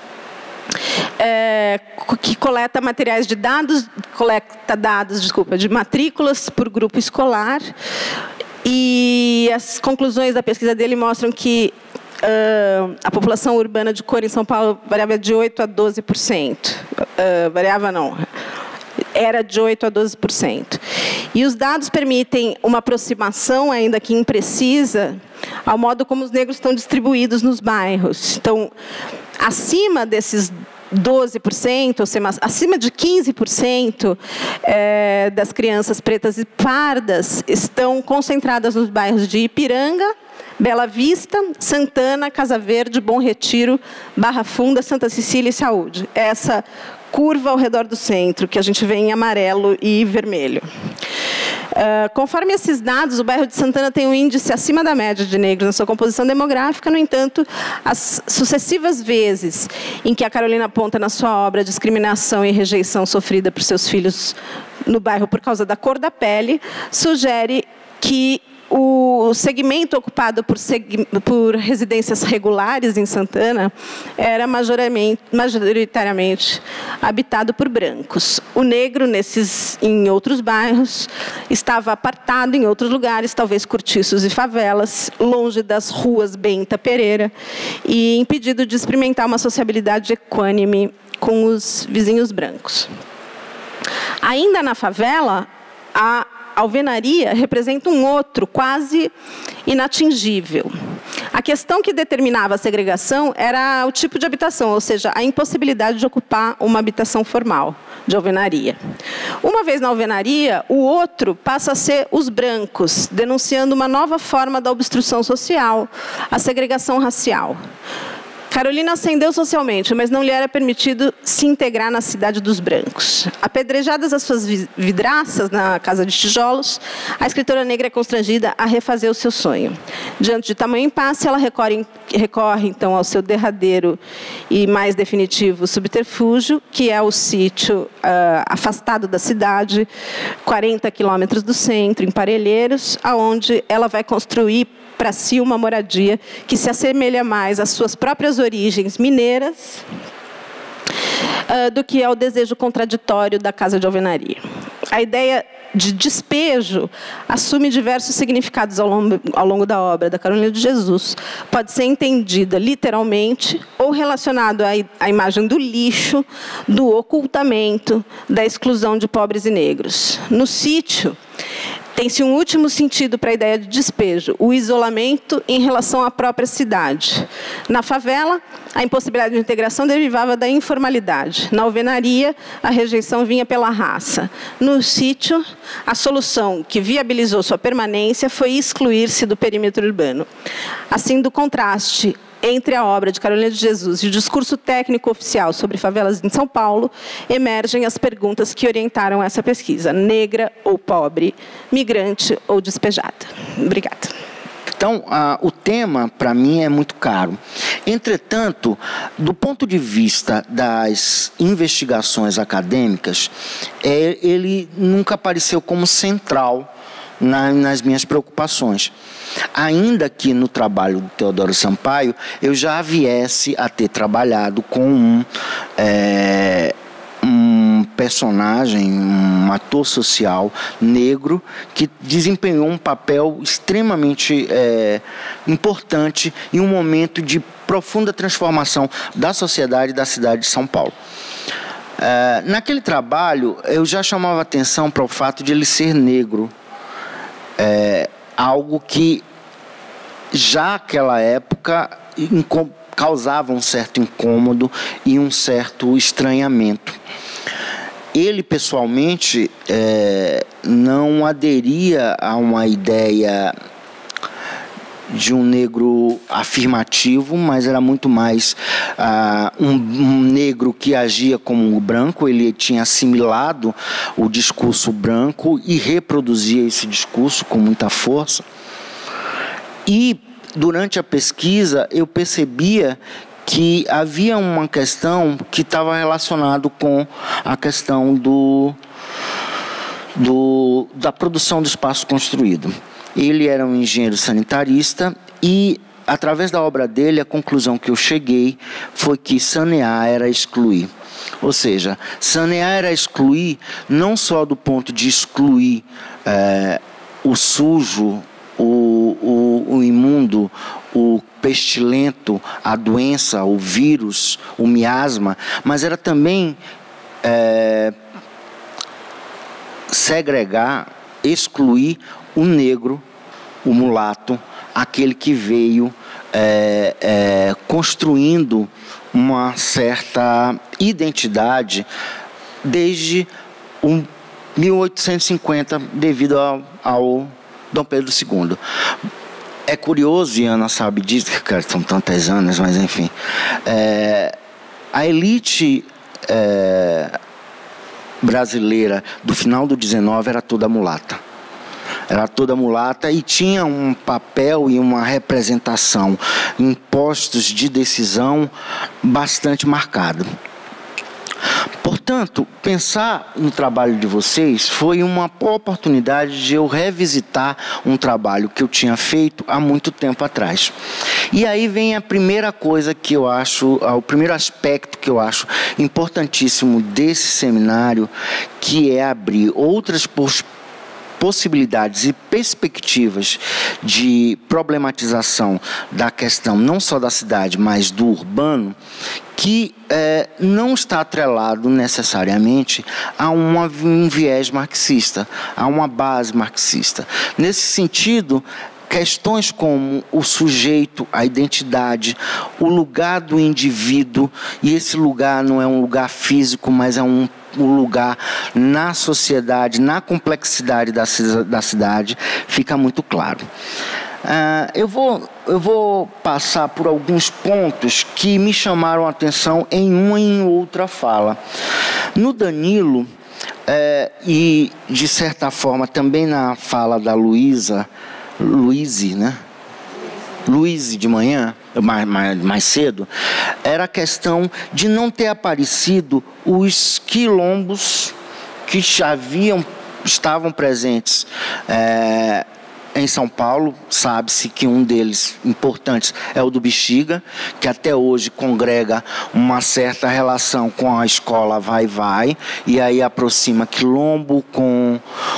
C: que coleta materiais de dados, de matrículas por grupo escolar, e as conclusões da pesquisa dele mostram que a população urbana de cor em São Paulo variava de 8% a 12%. Era de 8% a 12%. E os dados permitem uma aproximação, ainda que imprecisa, ao modo como os negros estão distribuídos nos bairros. Então, acima desses 12%, ou seja, acima de 15% das crianças pretas e pardas estão concentradas nos bairros de Ipiranga, Bela Vista, Santana, Casa Verde, Bom Retiro, Barra Funda, Santa Cecília e Saúde. Essa curva ao redor do centro, que a gente vê em amarelo e vermelho. Conforme esses dados, o bairro de Santana tem um índice acima da média de negros na sua composição demográfica. No entanto, as sucessivas vezes em que a Carolina aponta na sua obra a discriminação e rejeição sofrida por seus filhos no bairro por causa da cor da pele, sugere que o segmento ocupado por residências regulares em Santana era majoritariamente habitado por brancos. O negro, em outros bairros, estava apartado em outros lugares, talvez cortiços e favelas, longe das ruas Benta Pereira, e impedido de experimentar uma sociabilidade equânime com os vizinhos brancos. Ainda na favela, a alvenaria representa um outro, quase inatingível. A questão que determinava a segregação era o tipo de habitação, ou seja, a impossibilidade de ocupar uma habitação formal de alvenaria. Uma vez na alvenaria, o outro passa a ser os brancos, denunciando uma nova forma da obstrução social, a segregação racial. Carolina ascendeu socialmente, mas não lhe era permitido se integrar na cidade dos brancos. Apedrejadas as suas vidraças na casa de tijolos, a escritora negra é constrangida a refazer o seu sonho. Diante de tamanho impasse, ela recorre então ao seu derradeiro e mais definitivo subterfúgio, que é o sítio afastado da cidade, 40 quilômetros do centro, em Parelheiros, aonde ela vai construir para si uma moradia que se assemelha mais às suas próprias origens mineiras do que ao desejo contraditório da casa de alvenaria. A ideia de despejo assume diversos significados ao longo da obra da Carolina de Jesus. Pode ser entendida literalmente ou relacionado à imagem do lixo, do ocultamento, da exclusão de pobres e negros. No sítio, tem-se um último sentido para a ideia de despejo, o isolamento em relação à própria cidade. Na favela, a impossibilidade de integração derivava da informalidade. Na alvenaria, a rejeição vinha pela raça. No sítio, a solução que viabilizou sua permanência foi excluir-se do perímetro urbano. Assim, do contraste entre a obra de Carolina de Jesus e o discurso técnico oficial sobre favelas em São Paulo, emergem as perguntas que orientaram essa pesquisa: negra ou pobre, migrante ou despejada. Obrigada.
D: Então, o tema, para mim, é muito caro. Entretanto, do ponto de vista das investigações acadêmicas, ele nunca apareceu como central nas minhas preocupações. Ainda que no trabalho do Teodoro Sampaio, eu já viesse a ter trabalhado com um personagem, um ator social negro que desempenhou um papel extremamente importante em um momento de profunda transformação da sociedade e da cidade de São Paulo. Naquele trabalho, eu já chamava atenção para o fato de ele ser negro. Algo que já naquela época causava um certo incômodo e um certo estranhamento. Ele, pessoalmente, não aderia a uma ideia de um negro afirmativo, mas era muito mais um negro que agia como um branco. Ele tinha assimilado o discurso branco e reproduzia esse discurso com muita força. E, durante a pesquisa, eu percebia que havia uma questão que estava relacionada com a questão da produção do espaço construído. Ele era um engenheiro sanitarista e, através da obra dele, a conclusão que eu cheguei foi que sanear era excluir. Ou seja, sanear era excluir não só do ponto de excluir o sujo, o imundo, o pestilento, a doença, o vírus, o miasma, mas era também segregar, excluir o negro, o mulato, aquele que veio construindo uma certa identidade desde 1850, devido ao Dom Pedro II. É curioso, e Ana sabe disso, que são tantas anos, mas enfim, a elite brasileira do final do 19 era toda mulata. Era toda mulata e tinha um papel e uma representação em postos de decisão bastante marcado. Portanto, pensar no trabalho de vocês foi uma oportunidade de eu revisitar um trabalho que eu tinha feito há muito tempo atrás. E aí vem a primeira coisa que eu acho, o primeiro aspecto que eu acho importantíssimo desse seminário, que é abrir outras possibilidades e perspectivas de problematização da questão não só da cidade, mas do urbano, que não está atrelado necessariamente a um viés marxista, a uma base marxista. Nesse sentido, questões como o sujeito, a identidade, o lugar do indivíduo, e esse lugar não é um lugar físico, mas é um lugar na sociedade, na complexidade da cidade, fica muito claro. Eu vou passar por alguns pontos que me chamaram a atenção em uma e em outra fala. No Danilo, e de certa forma também na fala da Luíse, né? Luíse de manhã, mais cedo, era a questão de não ter aparecido os quilombos que estavam presentes em São Paulo. Sabe-se que um deles importantes é o do Bexiga, que até hoje congrega uma certa relação com a escola Vai-Vai, e aí aproxima quilombo com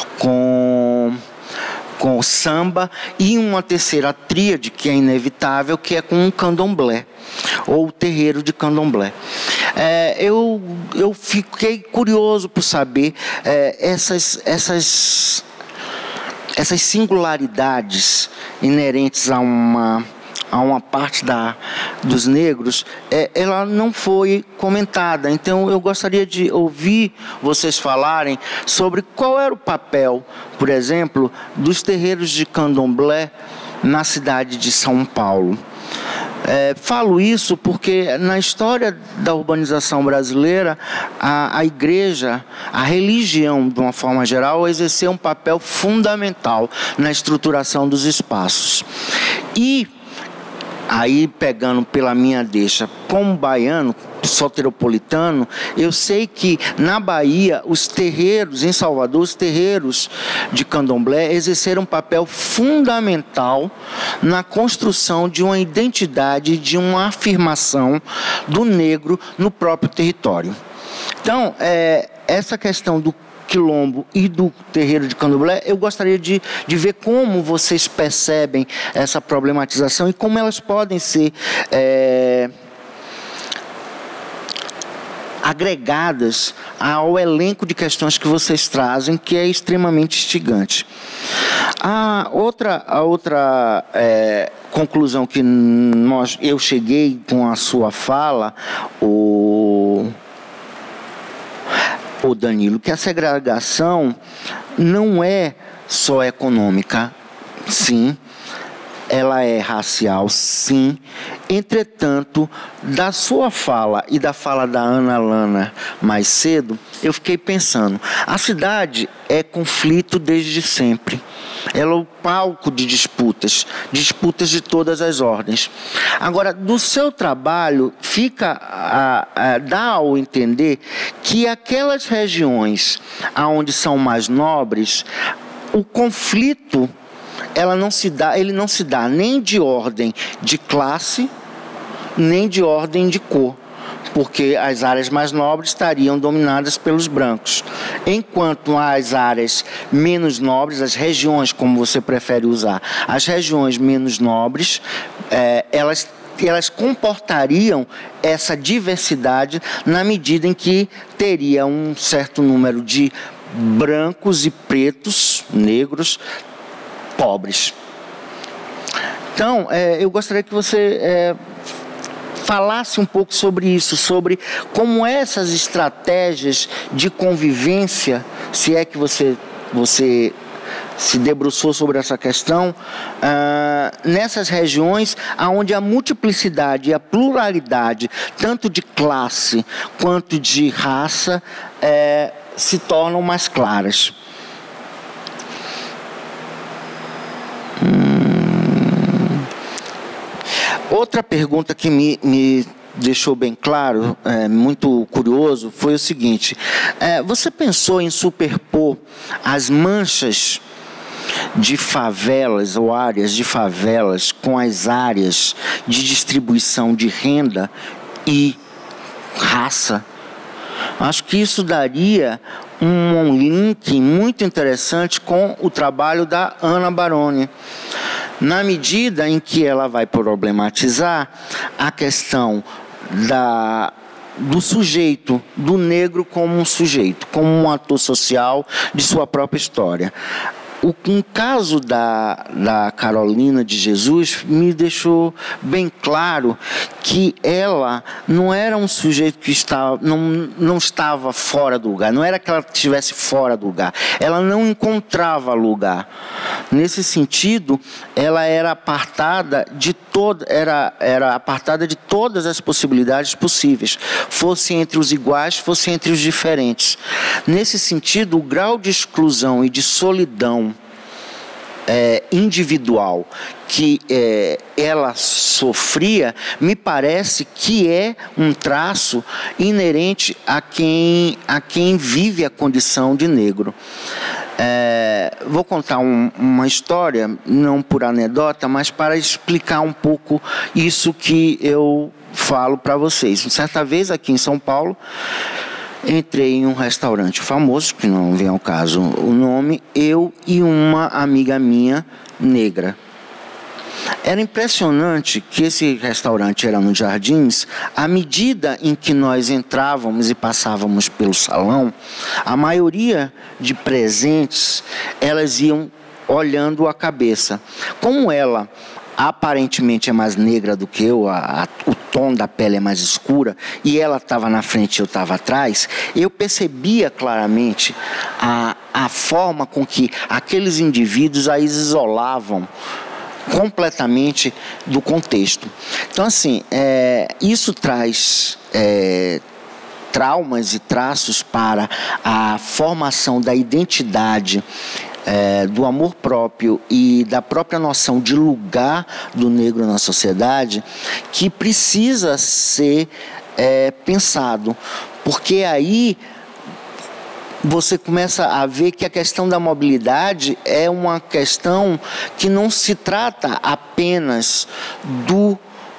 D: o samba, e uma terceira tríade que é inevitável, que é com o candomblé, ou o terreiro de candomblé. Eu fiquei curioso por saber essas singularidades inerentes a uma parte dos negros, ela não foi comentada. Então, eu gostaria de ouvir vocês falarem sobre qual era o papel, por exemplo, dos terreiros de candomblé na cidade de São Paulo. Falo isso porque na história da urbanização brasileira, a igreja, a religião, de uma forma geral, exerceu um papel fundamental na estruturação dos espaços. E aí, pegando pela minha deixa, como baiano, soteropolitano, eu sei que na Bahia, os terreiros, em Salvador, os terreiros de candomblé exerceram um papel fundamental na construção de uma identidade, de uma afirmação do negro no próprio território. Então, essa questão do quilombo e do terreiro de candomblé, eu gostaria de ver como vocês percebem essa problematização e como elas podem ser agregadas ao elenco de questões que vocês trazem, que é extremamente instigante. A outra conclusão que eu cheguei com a sua fala, o Danilo, que a segregação não é só econômica, sim, ela é racial, sim. Entretanto, da sua fala e da fala da Ana Lana mais cedo, eu fiquei pensando, a cidade é conflito desde sempre. Ela é o palco de disputas de todas as ordens. Agora, do seu trabalho, dá ao entender que aquelas regiões onde são mais nobres, o conflito ele não se dá nem de ordem de classe, nem de ordem de cor, porque as áreas mais nobres estariam dominadas pelos brancos, enquanto as áreas menos nobres, as regiões, como você prefere usar, as regiões menos nobres, elas comportariam essa diversidade na medida em que teria um certo número de brancos e pretos, negros, pobres. Então, eu gostaria que você falasse um pouco sobre isso, sobre como essas estratégias de convivência, se é que você se debruçou sobre essa questão, nessas regiões onde a multiplicidade e a pluralidade, tanto de classe quanto de raça, se tornam mais claras. Outra pergunta que me deixou bem claro, muito curioso, foi o seguinte: você pensou em superpor as manchas de favelas ou áreas de favelas com as áreas de distribuição de renda e raça? Acho que isso daria um link muito interessante com o trabalho da Ana Baroni, na medida em que ela vai problematizar a questão do sujeito, do negro como um sujeito, como um ator social de sua própria história. O caso da Carolina de Jesus me deixou bem claro que ela não era um sujeito que não estava fora do lugar, não era que ela estivesse fora do lugar, ela não encontrava lugar. Nesse sentido, ela era apartada de apartada de todas as possibilidades possíveis, fosse entre os iguais, fosse entre os diferentes. Nesse sentido, o grau de exclusão e de solidão individual que ela sofria, me parece que é um traço inerente a quem vive a condição de negro. Vou contar uma história, não por anedota, mas para explicar um pouco isso que eu falo para vocês. Certa vez, aqui em São Paulo, entrei em um restaurante famoso, que não vem ao caso o nome, eu e uma amiga minha negra. Era impressionante que esse restaurante era nos Jardins. À medida em que nós entrávamos e passávamos pelo salão, a maioria de presentes, elas iam olhando a cabeça. Como ela aparentemente é mais negra do que eu, o tom da pele é mais escura, e ela estava na frente e eu estava atrás, eu percebia claramente a forma com que aqueles indivíduos a isolavam completamente do contexto. Então, assim, isso traz traumas e traços para a formação da identidade, do amor próprio e da própria noção de lugar do negro na sociedade, que precisa ser pensado, porque aí você começa a ver que a questão da mobilidade é uma questão que não se trata apenas do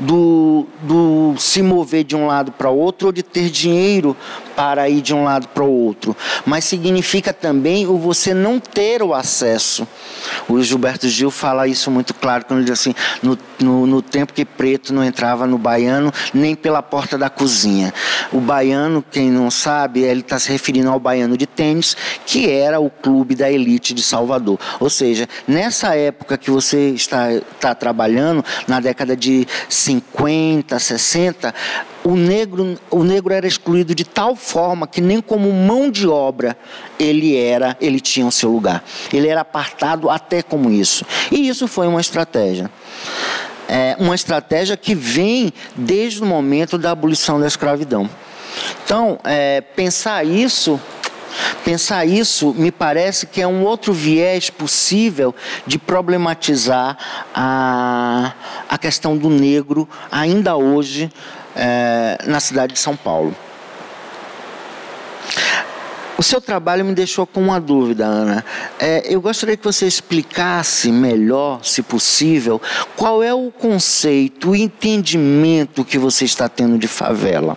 D: se mover de um lado para o outro ou de ter dinheiro para ir de um lado para o outro, mas significa também o você não ter o acesso. O Gilberto Gil fala isso muito claro quando ele diz assim: no tempo que preto não entrava no baiano nem pela porta da cozinha. O baiano, quem não sabe, ele está se referindo ao baiano de tênis, que era o clube da elite de Salvador. Ou seja, nessa época que você está trabalhando, na década de 50, 60, o negro era excluído de tal forma que nem como mão de obra ele tinha o seu lugar. Ele era apartado até como isso. E isso foi uma estratégia. Uma estratégia que vem desde o momento da abolição da escravidão. Então, pensar isso me parece que é um outro viés possível de problematizar a questão do negro ainda hoje na cidade de São Paulo. O seu trabalho me deixou com uma dúvida, Ana. Eu gostaria que você explicasse melhor, se possível, qual é o conceito, o entendimento que você está tendo de favela.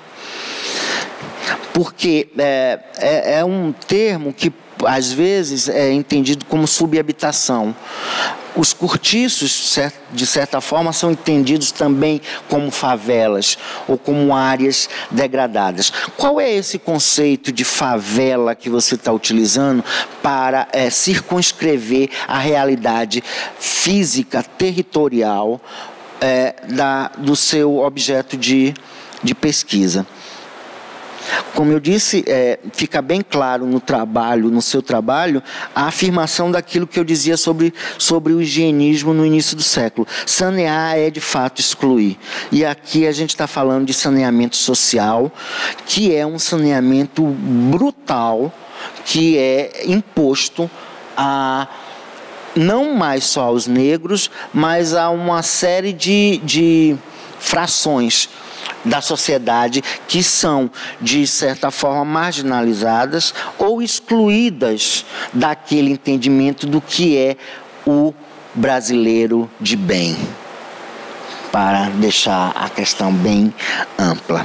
D: Porque é um termo que, às vezes, é entendido como subhabitação. Os cortiços, de certa forma, são entendidos também como favelas ou como áreas degradadas. Qual é esse conceito de favela que você está utilizando para circunscrever a realidade física, territorial do seu objeto de pesquisa? Como eu disse, fica bem claro no seu trabalho, a afirmação daquilo que eu dizia sobre o higienismo no início do século. Sanear é, de fato, excluir. E aqui a gente está falando de saneamento social, que é um saneamento brutal, que é imposto a não mais só aos negros, mas a uma série de frações da sociedade que são, de certa forma, marginalizadas ou excluídas daquele entendimento do que é o brasileiro de bem, para deixar a questão bem ampla.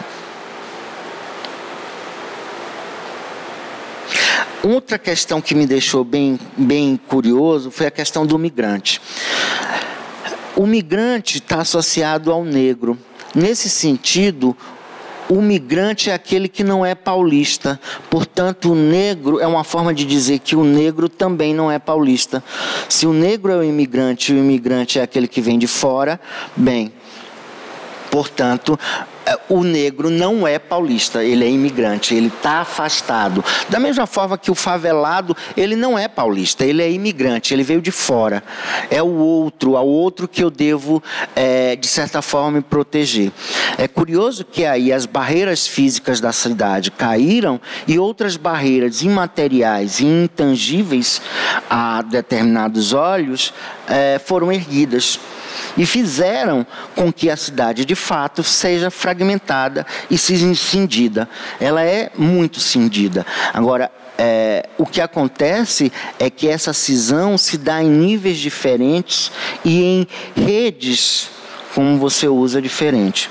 D: Outra questão que me deixou bem curioso foi a questão do migrante. O migrante está associado ao negro. Nesse sentido, o migrante é aquele que não é paulista. Portanto, o negro é uma forma de dizer que o negro também não é paulista. Se o negro é o imigrante e o imigrante é aquele que vem de fora, bem, portanto, o negro não é paulista, ele é imigrante, ele está afastado. Da mesma forma que o favelado, ele não é paulista, ele é imigrante, ele veio de fora. É o outro, ao outro que eu devo, de certa forma, me proteger. É curioso que aí as barreiras físicas da cidade caíram e outras barreiras imateriais e intangíveis a determinados olhos foram erguidas. E fizeram com que a cidade, de fato, seja fragmentada e cindida. Ela é muito cindida. Agora, o que acontece é que essa cisão se dá em níveis diferentes e em redes, como você usa, diferente.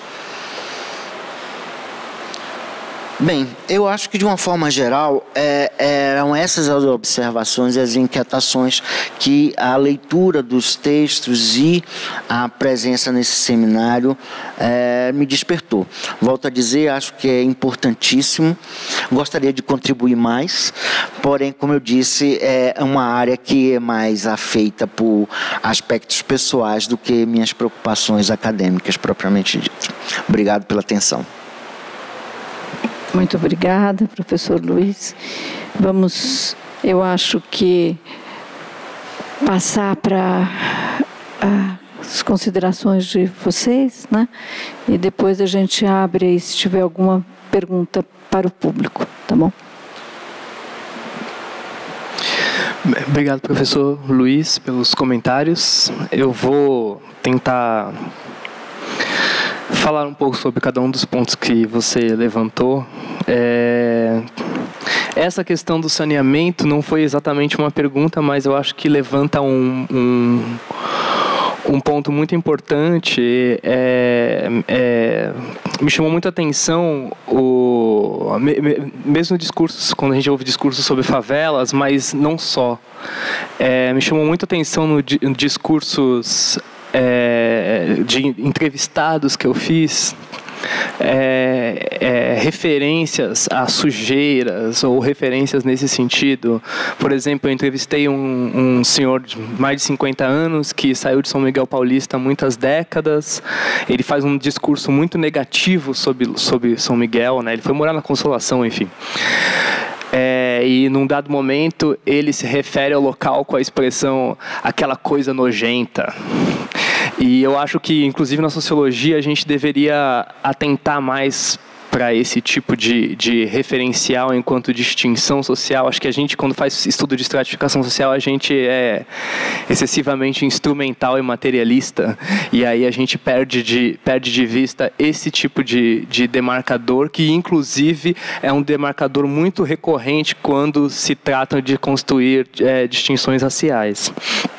D: Bem, eu acho que de uma forma geral, eram essas as observações e as inquietações que a leitura dos textos e a presença nesse seminário me despertou. Volto a dizer, acho que é importantíssimo, gostaria de contribuir mais, porém, como eu disse, é uma área que é mais afeita por aspectos pessoais do que minhas preocupações acadêmicas propriamente dito. Obrigado pela atenção.
A: Muito obrigada, professor Luiz. Vamos, eu acho que, passar para as considerações de vocês, né? E depois a gente abre aí, se tiver alguma pergunta para o público, tá bom?
B: Obrigado, professor Luiz, pelos comentários. Eu vou tentar falar um pouco sobre cada um dos pontos que você levantou. Essa questão do saneamento não foi exatamente uma pergunta, mas eu acho que levanta um ponto muito importante. Me chamou muito a atenção, mesmo discursos, quando a gente ouve discursos sobre favelas, mas não só. Me chamou muito a atenção no discursos de entrevistados que eu fiz, referências a sujeiras ou referências nesse sentido. Por exemplo, eu entrevistei um senhor de mais de 50 anos que saiu de São Miguel Paulista há muitas décadas. Ele faz um discurso muito negativo sobre São Miguel, né? Ele foi morar na Consolação, enfim. E num dado momento ele se refere ao local com a expressão aquela coisa nojenta. E eu acho que, inclusive na sociologia, a gente deveria atentar mais para esse tipo de referencial enquanto distinção social. Acho que a gente, quando faz estudo de estratificação social, a gente é excessivamente instrumental e materialista, e aí a gente perde de vista esse tipo de demarcador, que inclusive é um demarcador muito recorrente quando se trata de construir distinções raciais.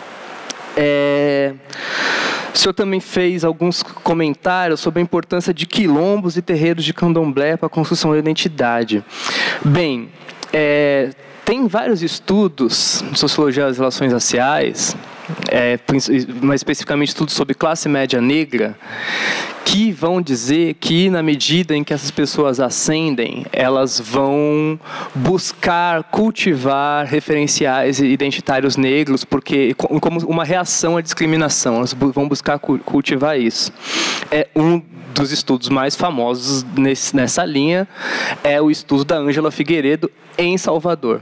B: O senhor também fez alguns comentários sobre a importância de quilombos e terreiros de candomblé para a construção da identidade. Bem, tem vários estudos de sociologia das relações raciais, mais especificamente estudos sobre classe média negra, que vão dizer que, na medida em que essas pessoas ascendem, elas vão buscar cultivar referenciais identitários negros, porque como uma reação à discriminação, elas vão buscar cultivar isso. Um dos estudos mais famosos nessa linha é o estudo da Ângela Figueiredo em Salvador.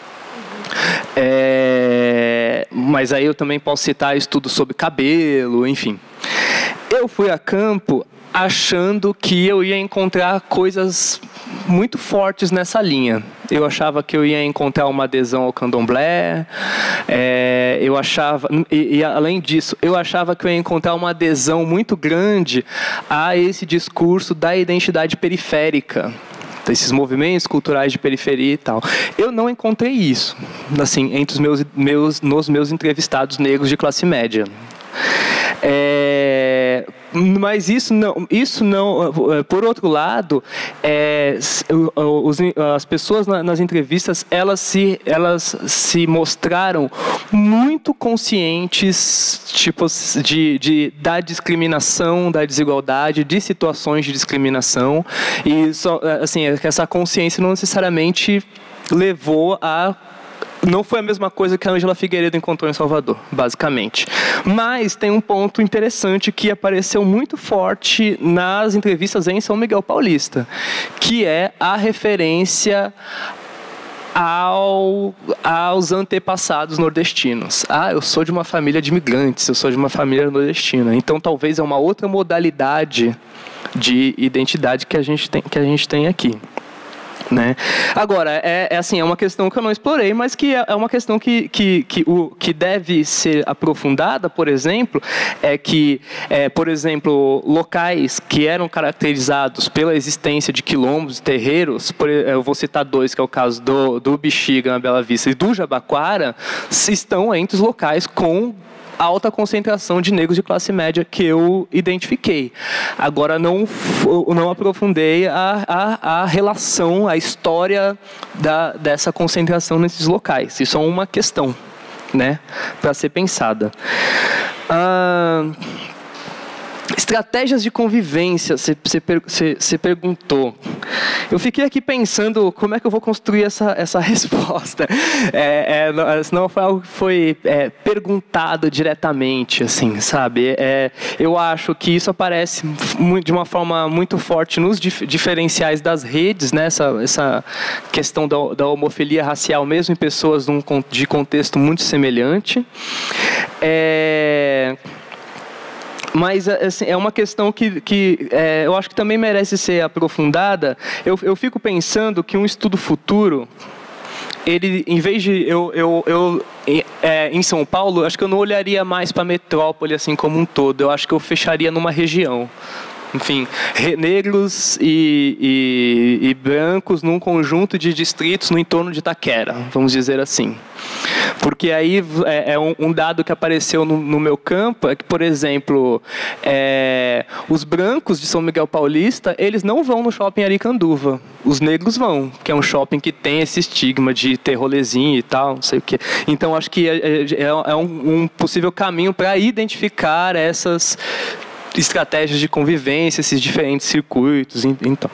B: Mas aí eu também posso citar estudos sobre cabelo, enfim. Eu fui a campo achando que eu ia encontrar coisas muito fortes nessa linha. Eu achava que eu ia encontrar uma adesão ao candomblé, eu achava, e além disso, eu achava que eu ia encontrar uma adesão muito grande a esse discurso da identidade periférica, desses movimentos culturais de periferia e tal. Eu não encontrei isso, assim, entre nos meus entrevistados negros de classe média. Mas isso não. Por outro lado, as pessoas nas entrevistas elas se mostraram muito conscientes, tipo, da discriminação, da desigualdade, de situações de discriminação, e assim, essa consciência não necessariamente levou a. Não foi a mesma coisa que a Ângela Figueiredo encontrou em Salvador, basicamente. Mas tem um ponto interessante que apareceu muito forte nas entrevistas em São Miguel Paulista, que é a referência aos antepassados nordestinos. Eu sou de uma família de imigrantes, eu sou de uma família nordestina. Então, talvez é uma outra modalidade de identidade que a gente tem aqui. Né? Agora, assim, é uma questão que eu não explorei, mas que é uma questão que deve ser aprofundada, por exemplo, por exemplo, locais que eram caracterizados pela existência de quilombos e terreiros, eu vou citar dois, que é o caso do Bexiga, na Bela Vista, e do Jabaquara, estão entre os locais com alta concentração de negros de classe média que eu identifiquei. Agora, não aprofundei a relação, a história dessa concentração nesses locais. Isso é uma questão, né, para ser pensada. Estratégias de convivência, você perguntou. Eu fiquei aqui pensando como é que eu vou construir essa resposta. Não foi algo que foi perguntado diretamente, assim, sabe? Eu acho que isso aparece de uma forma muito forte nos diferenciais das redes, né? Essa questão da homofilia racial, mesmo em pessoas de contexto muito semelhante. Mas assim, é uma questão que eu acho que também merece ser aprofundada. Eu fico pensando que um estudo futuro, ele, em vez de em São Paulo, acho que eu não olharia mais para a metrópole assim como um todo. Eu acho que eu fecharia numa região. Enfim, negros e brancos num conjunto de distritos no entorno de Itaquera, vamos dizer assim. Porque aí um dado que apareceu no meu campo é que, por exemplo, os brancos de São Miguel Paulista, eles não vão no shopping Aricanduva. Os negros vão, que é um shopping que tem esse estigma de ter rolezinho e tal, não sei o quê. Então, acho que é um possível caminho para identificar essas estratégias de convivência, esses diferentes circuitos. Então,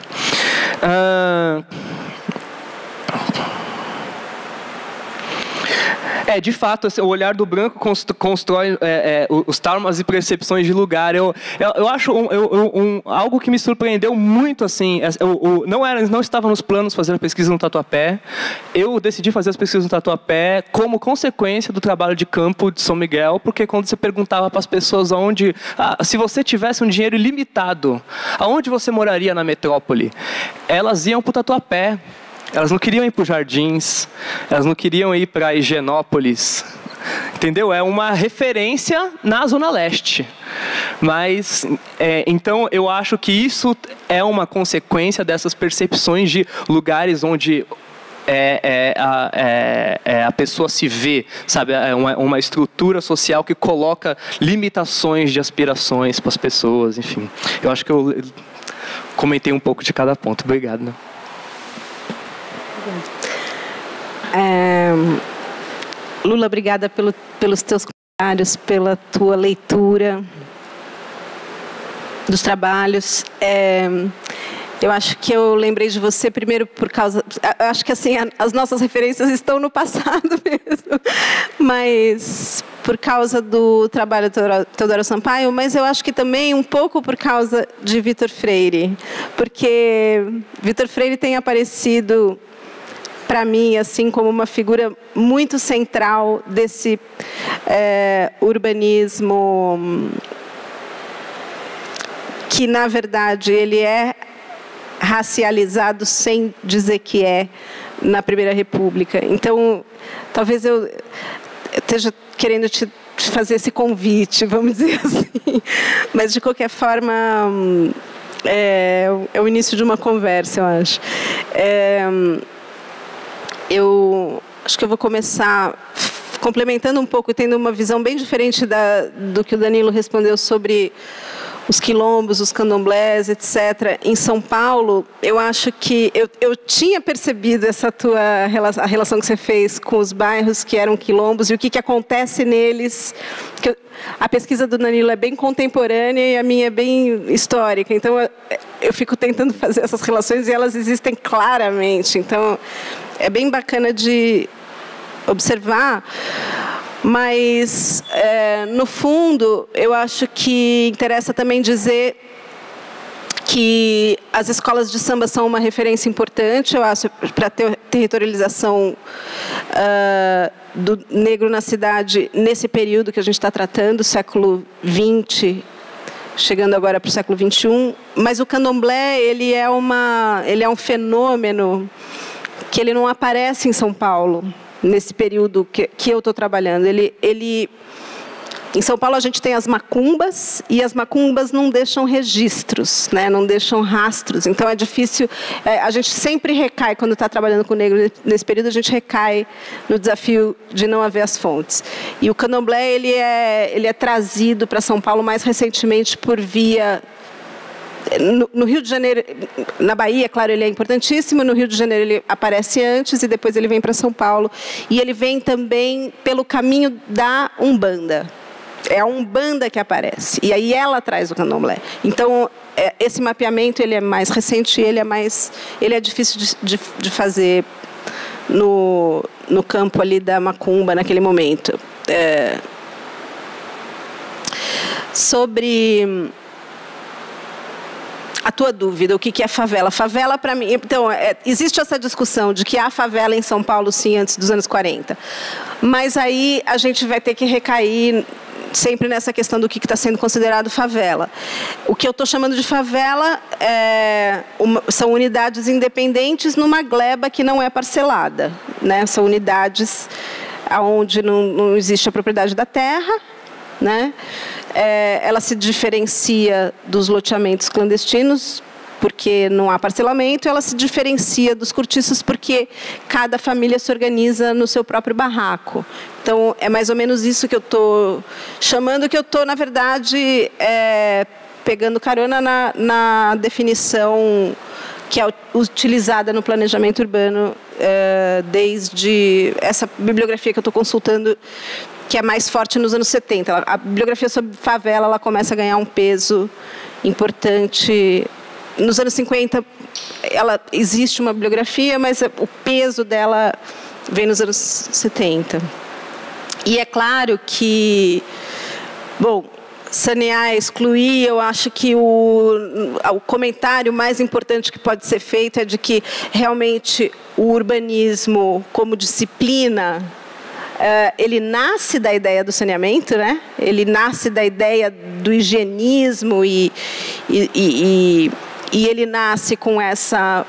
B: de fato, o olhar do branco constrói os traumas e percepções de lugar. Eu acho algo que me surpreendeu muito, assim, não estava nos planos fazer a pesquisa no Tatuapé. Eu decidi fazer as pesquisas no Tatuapé como consequência do trabalho de campo de São Miguel, porque quando você perguntava para as pessoas se você tivesse um dinheiro ilimitado, aonde você moraria na metrópole? Elas iam para o Tatuapé. Elas não queriam ir para os Jardins, elas não queriam ir para Higienópolis, entendeu? É uma referência na Zona Leste. Mas, então, eu acho que isso é uma consequência dessas percepções de lugares onde a pessoa se vê, sabe? É uma estrutura social que coloca limitações de aspirações para as pessoas, enfim. Eu acho que eu comentei um pouco de cada ponto. Obrigado, né?
C: Lula, obrigada pelos teus comentários, pela tua leitura dos trabalhos. Eu acho que eu lembrei de você primeiro por causa... Acho que assim, as nossas referências estão no passado mesmo, mas por causa do trabalho do Teodoro Sampaio, mas eu acho que também um pouco por causa de Vitor Freire, porque Vitor Freire tem aparecido para mim, assim, como uma figura muito central desse urbanismo que, na verdade, ele é racializado sem dizer que é na Primeira República. Então, talvez eu esteja querendo te fazer esse convite, vamos dizer assim. Mas, de qualquer forma, é o início de uma conversa, eu acho. Eu acho que eu vou começar complementando um pouco, tendo uma visão bem diferente do que o Danilo respondeu sobre os quilombos, os candomblés, etc. Em São Paulo, eu acho que eu tinha percebido a relação que você fez com os bairros que eram quilombos e o que acontece neles. A pesquisa do Danilo é bem contemporânea e a minha é bem histórica. Então, eu fico tentando fazer essas relações e elas existem claramente. Então, é bem bacana de observar. Mas, no fundo, eu acho que interessa também dizer que as escolas de samba são uma referência importante, eu acho, para a territorialização do negro na cidade nesse período que a gente está tratando, século XX, chegando agora para o século XXI. Mas o candomblé, ele é um fenômeno que ele não aparece em São Paulo, nesse período que eu estou trabalhando. Em São Paulo, a gente tem as macumbas, e as macumbas não deixam registros, né? Não deixam rastros. Então, é difícil... a gente sempre recai, quando está trabalhando com o negro nesse período, a gente recai no desafio de não haver as fontes. E o candomblé, ele é trazido para São Paulo mais recentemente por via... No Rio de Janeiro, na Bahia, claro, ele é importantíssimo. No Rio de Janeiro ele aparece antes e depois ele vem para São Paulo. E ele vem também pelo caminho da Umbanda. É a Umbanda que aparece. E aí ela traz o candomblé. Então, esse mapeamento ele é mais recente e ele é difícil de fazer no campo ali da macumba naquele momento. Sobre a tua dúvida, o que é favela? Favela, para mim... Então, existe essa discussão de que há favela em São Paulo, sim, antes dos anos 40. Mas aí a gente vai ter que recair sempre nessa questão do que está sendo considerado favela. O que eu estou chamando de favela são unidades independentes numa gleba que não é parcelada, né? São unidades onde não existe a propriedade da terra, né? Ela se diferencia dos loteamentos clandestinos, porque não há parcelamento. Ela se diferencia dos cortiços, porque cada família se organiza no seu próprio barraco. Então, é mais ou menos isso que eu estou chamando, que eu estou, na verdade, pegando carona na definição que é utilizada no planejamento urbano desde essa bibliografia que eu estou consultando, que é mais forte nos anos 70. A bibliografia sobre favela ela começa a ganhar um peso importante. Nos anos 50, existe uma bibliografia, mas o peso dela vem nos anos 70. E é claro que, bom, sanear, excluir, eu acho que o comentário mais importante que pode ser feito é de que realmente o urbanismo como disciplina, ele nasce da ideia do saneamento, né? Ele nasce da ideia do higienismo e ele nasce com essa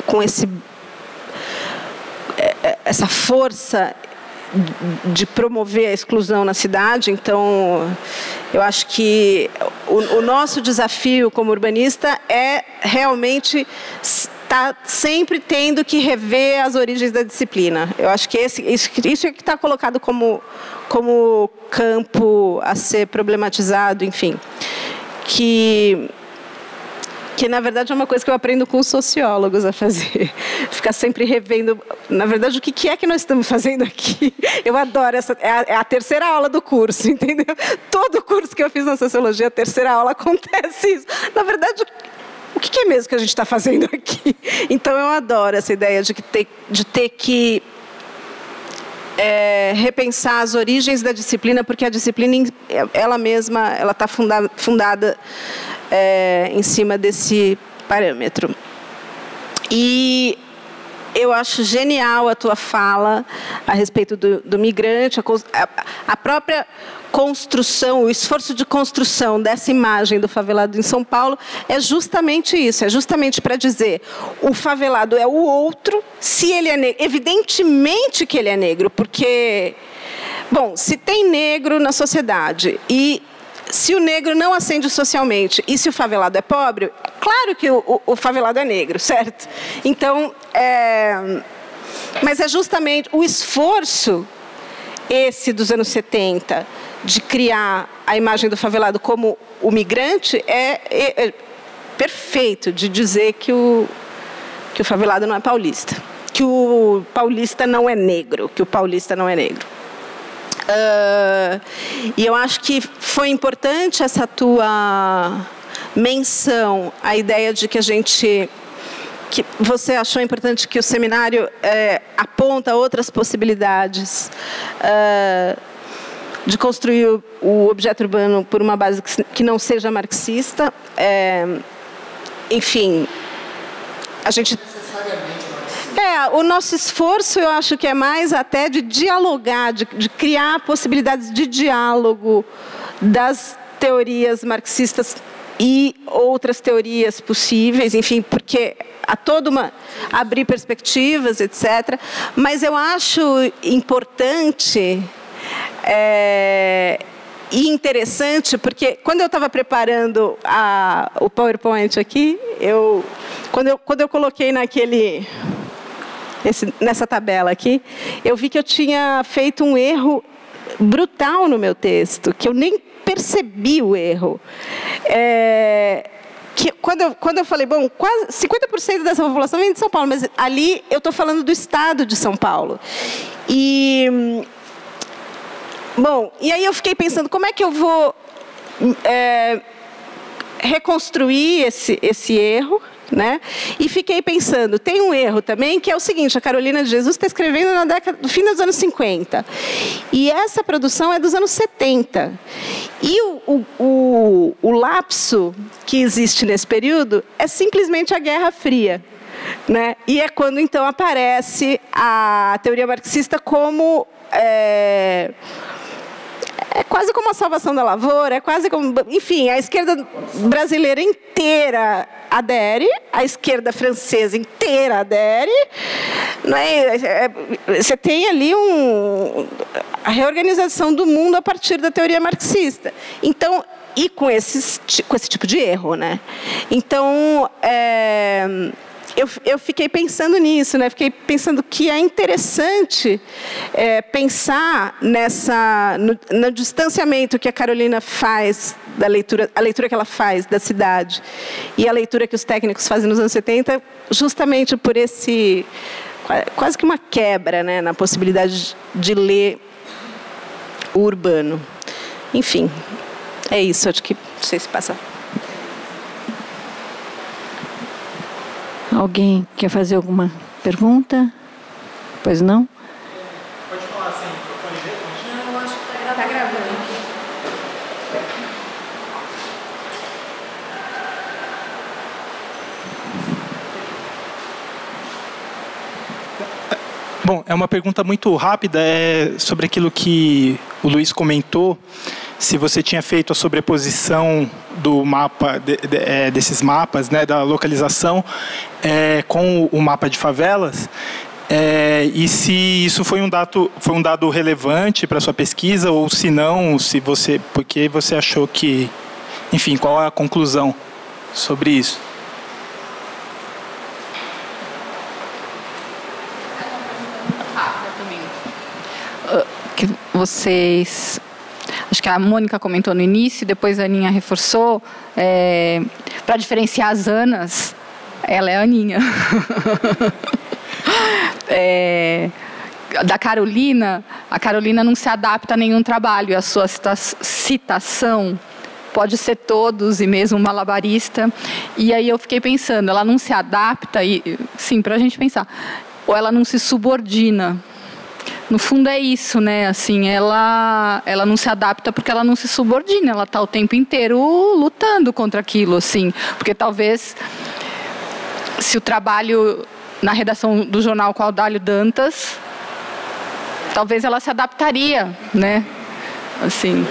C: força de promover a exclusão na cidade. Então, eu acho que o nosso desafio como urbanista é realmente estar sempre tendo que rever as origens da disciplina. Eu acho que isso é que está colocado como campo a ser problematizado, enfim. Que na verdade é uma coisa que eu aprendo com os sociólogos a fazer. Ficar sempre revendo, na verdade, o que é que nós estamos fazendo aqui. Eu adoro é a terceira aula do curso, entendeu? Todo curso que eu fiz na sociologia, a terceira aula acontece isso. Na verdade, o que é mesmo que a gente está fazendo aqui? Então, eu adoro essa ideia de ter que repensar as origens da disciplina, porque a disciplina, ela mesma, ela está fundada em cima desse parâmetro. E eu acho genial a tua fala a respeito do migrante, a própria construção, o esforço de construção dessa imagem do favelado em São Paulo é justamente isso, é justamente para dizer o favelado é o outro, se ele é negro, evidentemente que ele é negro, porque, bom, se tem negro na sociedade e se o negro não ascende socialmente e se o favelado é pobre, claro que o favelado é negro, certo? Então, mas é justamente o esforço, esse dos anos 70, de criar a imagem do favelado como o migrante, é perfeito, de dizer que o favelado não é paulista, que o paulista não é negro, que o paulista não é negro. E eu acho que foi importante essa tua menção, a ideia de que que você achou importante que o seminário aponta outras possibilidades de construir o objeto urbano por uma base que não seja marxista. Enfim, a gente... o nosso esforço, eu acho que é mais até de dialogar, de criar possibilidades de diálogo das teorias marxistas e outras teorias possíveis, enfim, porque há toda uma... abrir perspectivas, etc. Mas eu acho importante e interessante, porque quando eu estava preparando o PowerPoint aqui, quando eu coloquei nessa tabela aqui, eu vi que eu tinha feito um erro brutal no meu texto, que eu nem percebi o erro. Que quando eu falei, bom, quase 50% dessa população vem de São Paulo, mas ali eu estou falando do estado de São Paulo. Bom, e aí eu fiquei pensando, como é que eu vou reconstruir esse erro, né? E fiquei pensando, tem um erro também, que é o seguinte: a Carolina de Jesus está escrevendo no fim dos anos 50. E essa produção é dos anos 70. E o lapso que existe nesse período é simplesmente a Guerra Fria, né? E é quando, então, aparece a teoria marxista como... É quase como a salvação da lavoura, é quase como... Enfim, a esquerda brasileira inteira adere, a esquerda francesa inteira adere. Não é? Você tem ali a reorganização do mundo a partir da teoria marxista. Então, e com esse tipo de erro, né? Então, eu fiquei pensando nisso, né? Fiquei pensando que é interessante pensar no distanciamento que a Carolina faz da leitura, a leitura que ela faz da cidade e a leitura que os técnicos fazem nos anos 70, justamente por quase que uma quebra, né, na possibilidade de ler o urbano. Enfim, é isso. Acho que não sei se passa.
A: Alguém quer fazer alguma pergunta? Pois não?
E: Pode falar sem microfone?
C: Não, acho que está gravando.
E: Bom, é uma pergunta muito rápida, sobre aquilo que o Luiz comentou, se você tinha feito a sobreposição do mapa, desses mapas, né, da localização, com o mapa de favelas, e se isso foi um dado relevante para a sua pesquisa, ou se não, porque você achou que, enfim, qual é a conclusão sobre isso?
F: Que vocês, acho que a Mônica comentou no início, depois a Aninha reforçou, para diferenciar as Anas, ela é a Aninha. Da Carolina, a Carolina não se adapta a nenhum trabalho, a sua citação pode ser todos e mesmo malabarista. E aí eu fiquei pensando, ela não se adapta, e sim, para a gente pensar, ou ela não se subordina. No fundo é isso, né? Assim, ela não se adapta porque ela não se subordina, ela está o tempo inteiro lutando contra aquilo, assim. Porque talvez, se o trabalho na redação do jornal com Audálio Dantas, talvez ela se adaptaria, né? Assim.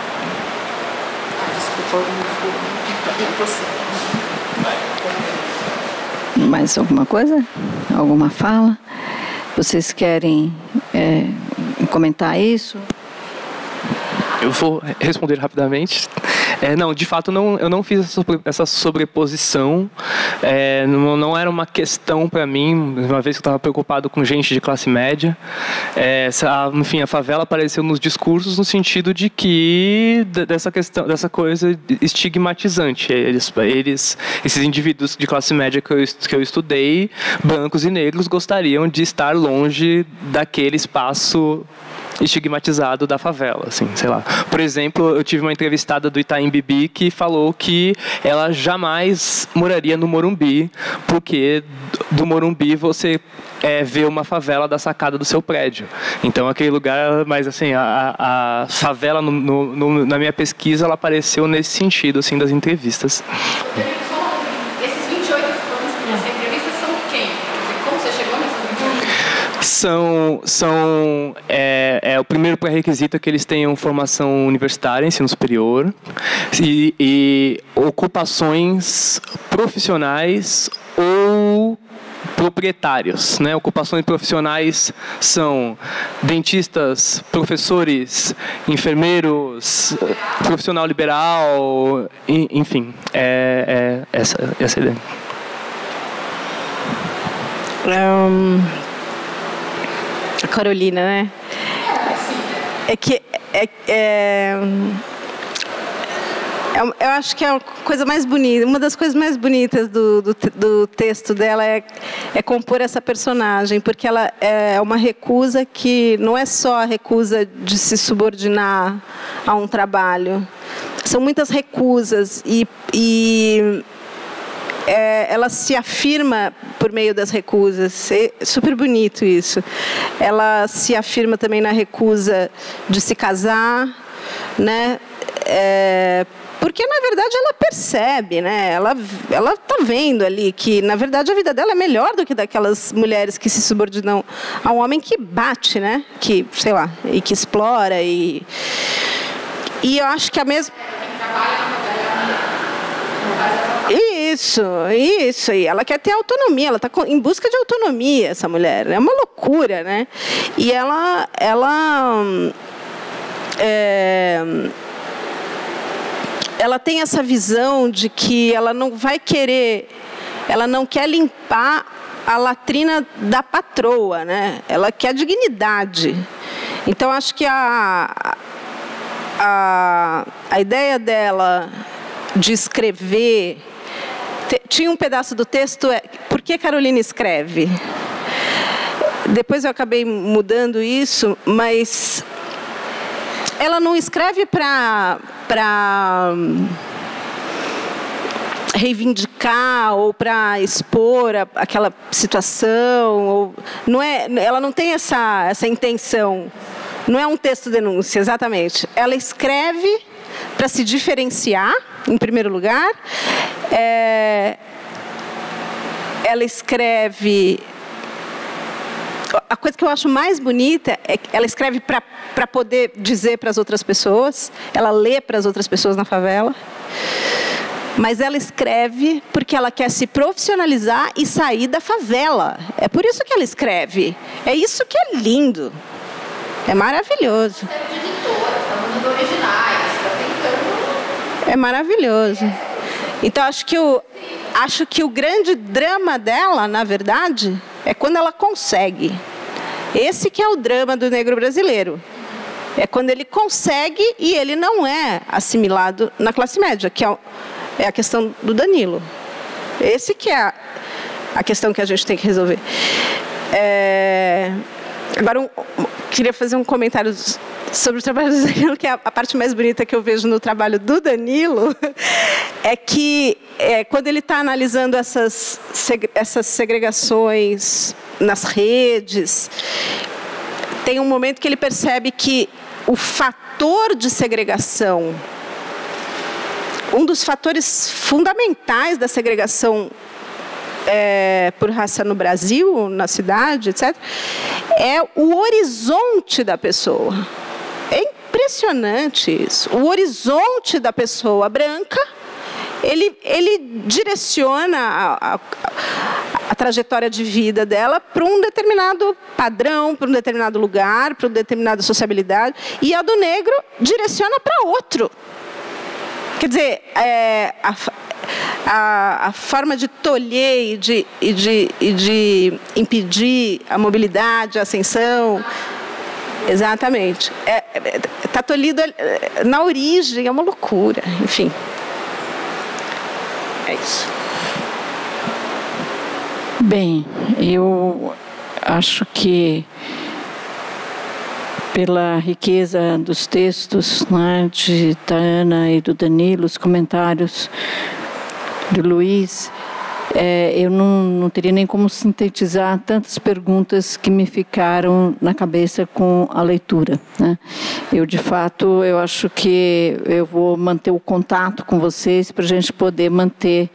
A: Mais alguma coisa? Alguma fala? Vocês querem comentar isso?
B: Eu vou responder rapidamente. Não, de fato, eu não fiz essa sobreposição. Não era uma questão para mim, uma vez que eu estava preocupado com gente de classe média. Enfim, a favela apareceu nos discursos no sentido de que dessa questão, dessa coisa estigmatizante. Esses indivíduos de classe média que eu estudei, brancos e negros, gostariam de estar longe daquele espaço estigmatizado da favela, assim, sei lá. Por exemplo, eu tive uma entrevistada do Itaim Bibi que falou que ela jamais moraria no Morumbi, porque do Morumbi você vê uma favela da sacada do seu prédio. Então, aquele lugar, mas assim, a favela, na minha pesquisa, ela apareceu nesse sentido, assim, das entrevistas.
F: Esses 28 fãs que nessa entrevista são quem? Como você chegou nessas 28?
B: O primeiro pré-requisito é que eles tenham formação universitária, ensino superior, e ocupações profissionais ou proprietários, né? Ocupações profissionais são dentistas, professores, enfermeiros, profissional liberal, enfim, essa é a ideia.
C: A Carolina, né? Eu acho que é a coisa mais bonita, uma das coisas mais bonitas do texto dela é compor essa personagem, porque ela é uma recusa que não é só a recusa de se subordinar a um trabalho. São muitas recusas e ela se afirma por meio das recusas. É super bonito isso. Ela se afirma também na recusa de se casar, né? Porque, na verdade, ela percebe, né? Ela está vendo ali que, na verdade, a vida dela é melhor do que daquelas mulheres que se subordinam a um homem que bate, né? Que, sei lá, e que explora. E eu acho que a mesma... Isso. E ela quer ter autonomia, ela está em busca de autonomia, essa mulher. É uma loucura, né? E ela tem essa visão de que ela não quer limpar a latrina da patroa, né? Ela quer dignidade. Então, acho que a ideia dela de escrever... Tinha um pedaço do texto, por que Carolina escreve? depois eu acabei mudando isso, mas ela não escreve para reivindicar ou para expor aquela situação, ou ela não tem essa intenção. Não é um texto denúncia, exatamente. Ela escreve para se diferenciar, em primeiro lugar. Ela escreve... A coisa que eu acho mais bonita é que ela escreve para poder dizer para as outras pessoas. Ela lê para as outras pessoas na favela. Mas ela escreve porque ela quer se profissionalizar e sair da favela. É por isso que ela escreve. É isso que é lindo. É maravilhoso. É maravilhoso. Então, acho que o grande drama dela, na verdade, é quando ela consegue. Esse que é o drama do negro brasileiro. É quando ele consegue e ele não é assimilado na classe média, que é a questão do Danilo. Esse que é a questão que a gente tem que resolver. Agora, queria fazer um comentário sobre o trabalho do Danilo, que é a parte mais bonita que eu vejo no trabalho do Danilo, é que quando ele está analisando essas segregações nas redes, tem um momento que ele percebe que o fator de segregação, um dos fatores fundamentais da segregação por raça no Brasil, na cidade, etc., é o horizonte da pessoa. É impressionante isso. O horizonte da pessoa branca, ele direciona a trajetória de vida dela para um determinado padrão, para um determinado lugar, para uma determinada sociabilidade, e a do negro direciona para outro. Quer dizer, a forma de tolher e de impedir a mobilidade, a ascensão, exatamente, está tolhido na origem, é uma loucura, enfim. É isso.
A: Bem, eu acho que pela riqueza dos textos, né, de Tana e do Danilo, os comentários do Luiz, eu não teria nem como sintetizar tantas perguntas que me ficaram na cabeça com a leitura, né? Eu, de fato, eu acho que eu vou manter o contato com vocês para a gente poder manter,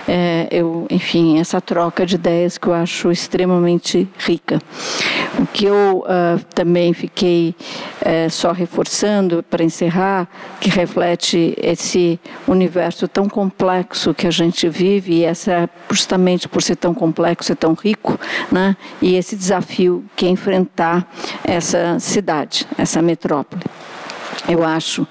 A: enfim, essa troca de ideias que eu acho extremamente rica. O que eu também fiquei só reforçando, para encerrar, que reflete esse universo tão complexo que a gente vive, e justamente por ser tão complexo e tão rico, né, e esse desafio que é enfrentar essa cidade, essa metrópole. Eu acho,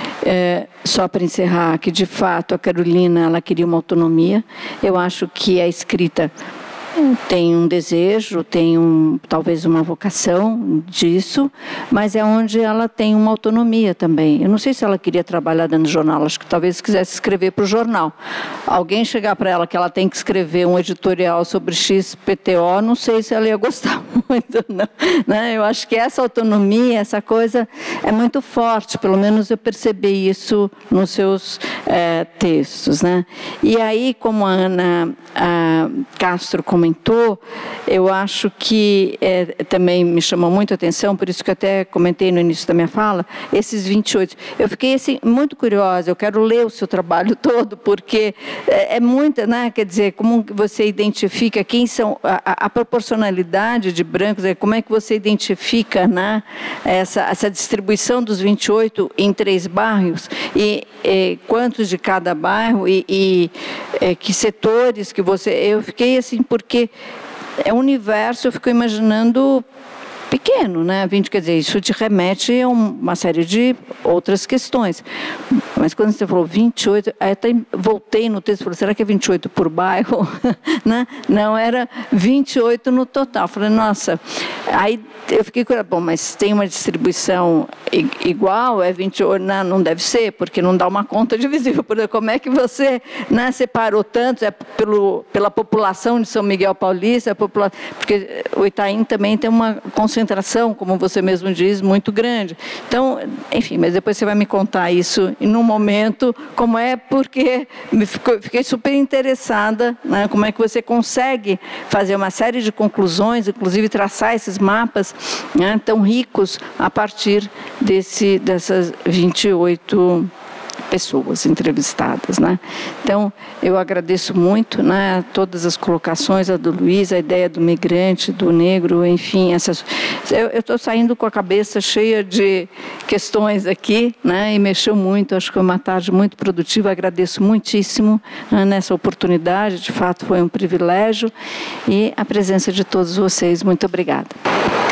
A: só para encerrar, que de fato a Carolina ela queria uma autonomia. Eu acho que a escrita tem um desejo, tem talvez uma vocação disso, mas é onde ela tem uma autonomia também. Eu não sei se ela queria trabalhar dentro do jornal, acho que talvez quisesse escrever para o jornal. Alguém chegar para ela que ela tem que escrever um editorial sobre XPTO, não sei se ela ia gostar muito, não, né? Eu acho que essa autonomia, essa coisa é muito forte, pelo menos eu percebi isso nos seus textos, né? E aí, como a Ana Castro comentou, eu acho que também me chamou muito a atenção, por isso que eu até comentei no início da minha fala, esses 28. Eu fiquei assim, muito curiosa, eu quero ler o seu trabalho todo, porque é muita, né? Quer dizer, como você identifica quem são, a proporcionalidade de brancos, como é que você identifica, né, essa distribuição dos 28 em 3 bairros, e quantos de cada bairro, e que setores que você... Eu fiquei assim, porque é um universo, eu fico imaginando pequeno, né? Quer dizer, isso te remete a uma série de outras questões. Mas quando você falou 28, aí até voltei no texto e falei, será que é 28 por bairro? Né? Não, era 28 no total. Falei, nossa, aí eu fiquei curiosa, bom, mas tem uma distribuição igual, é 28, não deve ser, porque não dá uma conta divisível. Como é que você, né, separou tanto? É pela população de São Miguel Paulista, porque o Itaim também tem uma concentração, como você mesmo diz, muito grande. Então, enfim, mas depois você vai me contar isso e num momento como é, porque fiquei super interessada, né, como é que você consegue fazer uma série de conclusões, inclusive traçar esses mapas, né, tão ricos a partir dessas 28 pessoas entrevistadas, né? Então, eu agradeço muito, né, todas as colocações, a do Luiz, a ideia do migrante, do negro, enfim, eu estou saindo com a cabeça cheia de questões aqui, né, e mexeu muito, acho que foi uma tarde muito produtiva, agradeço muitíssimo, né, nessa oportunidade, de fato foi um privilégio, e a presença de todos vocês, muito obrigada.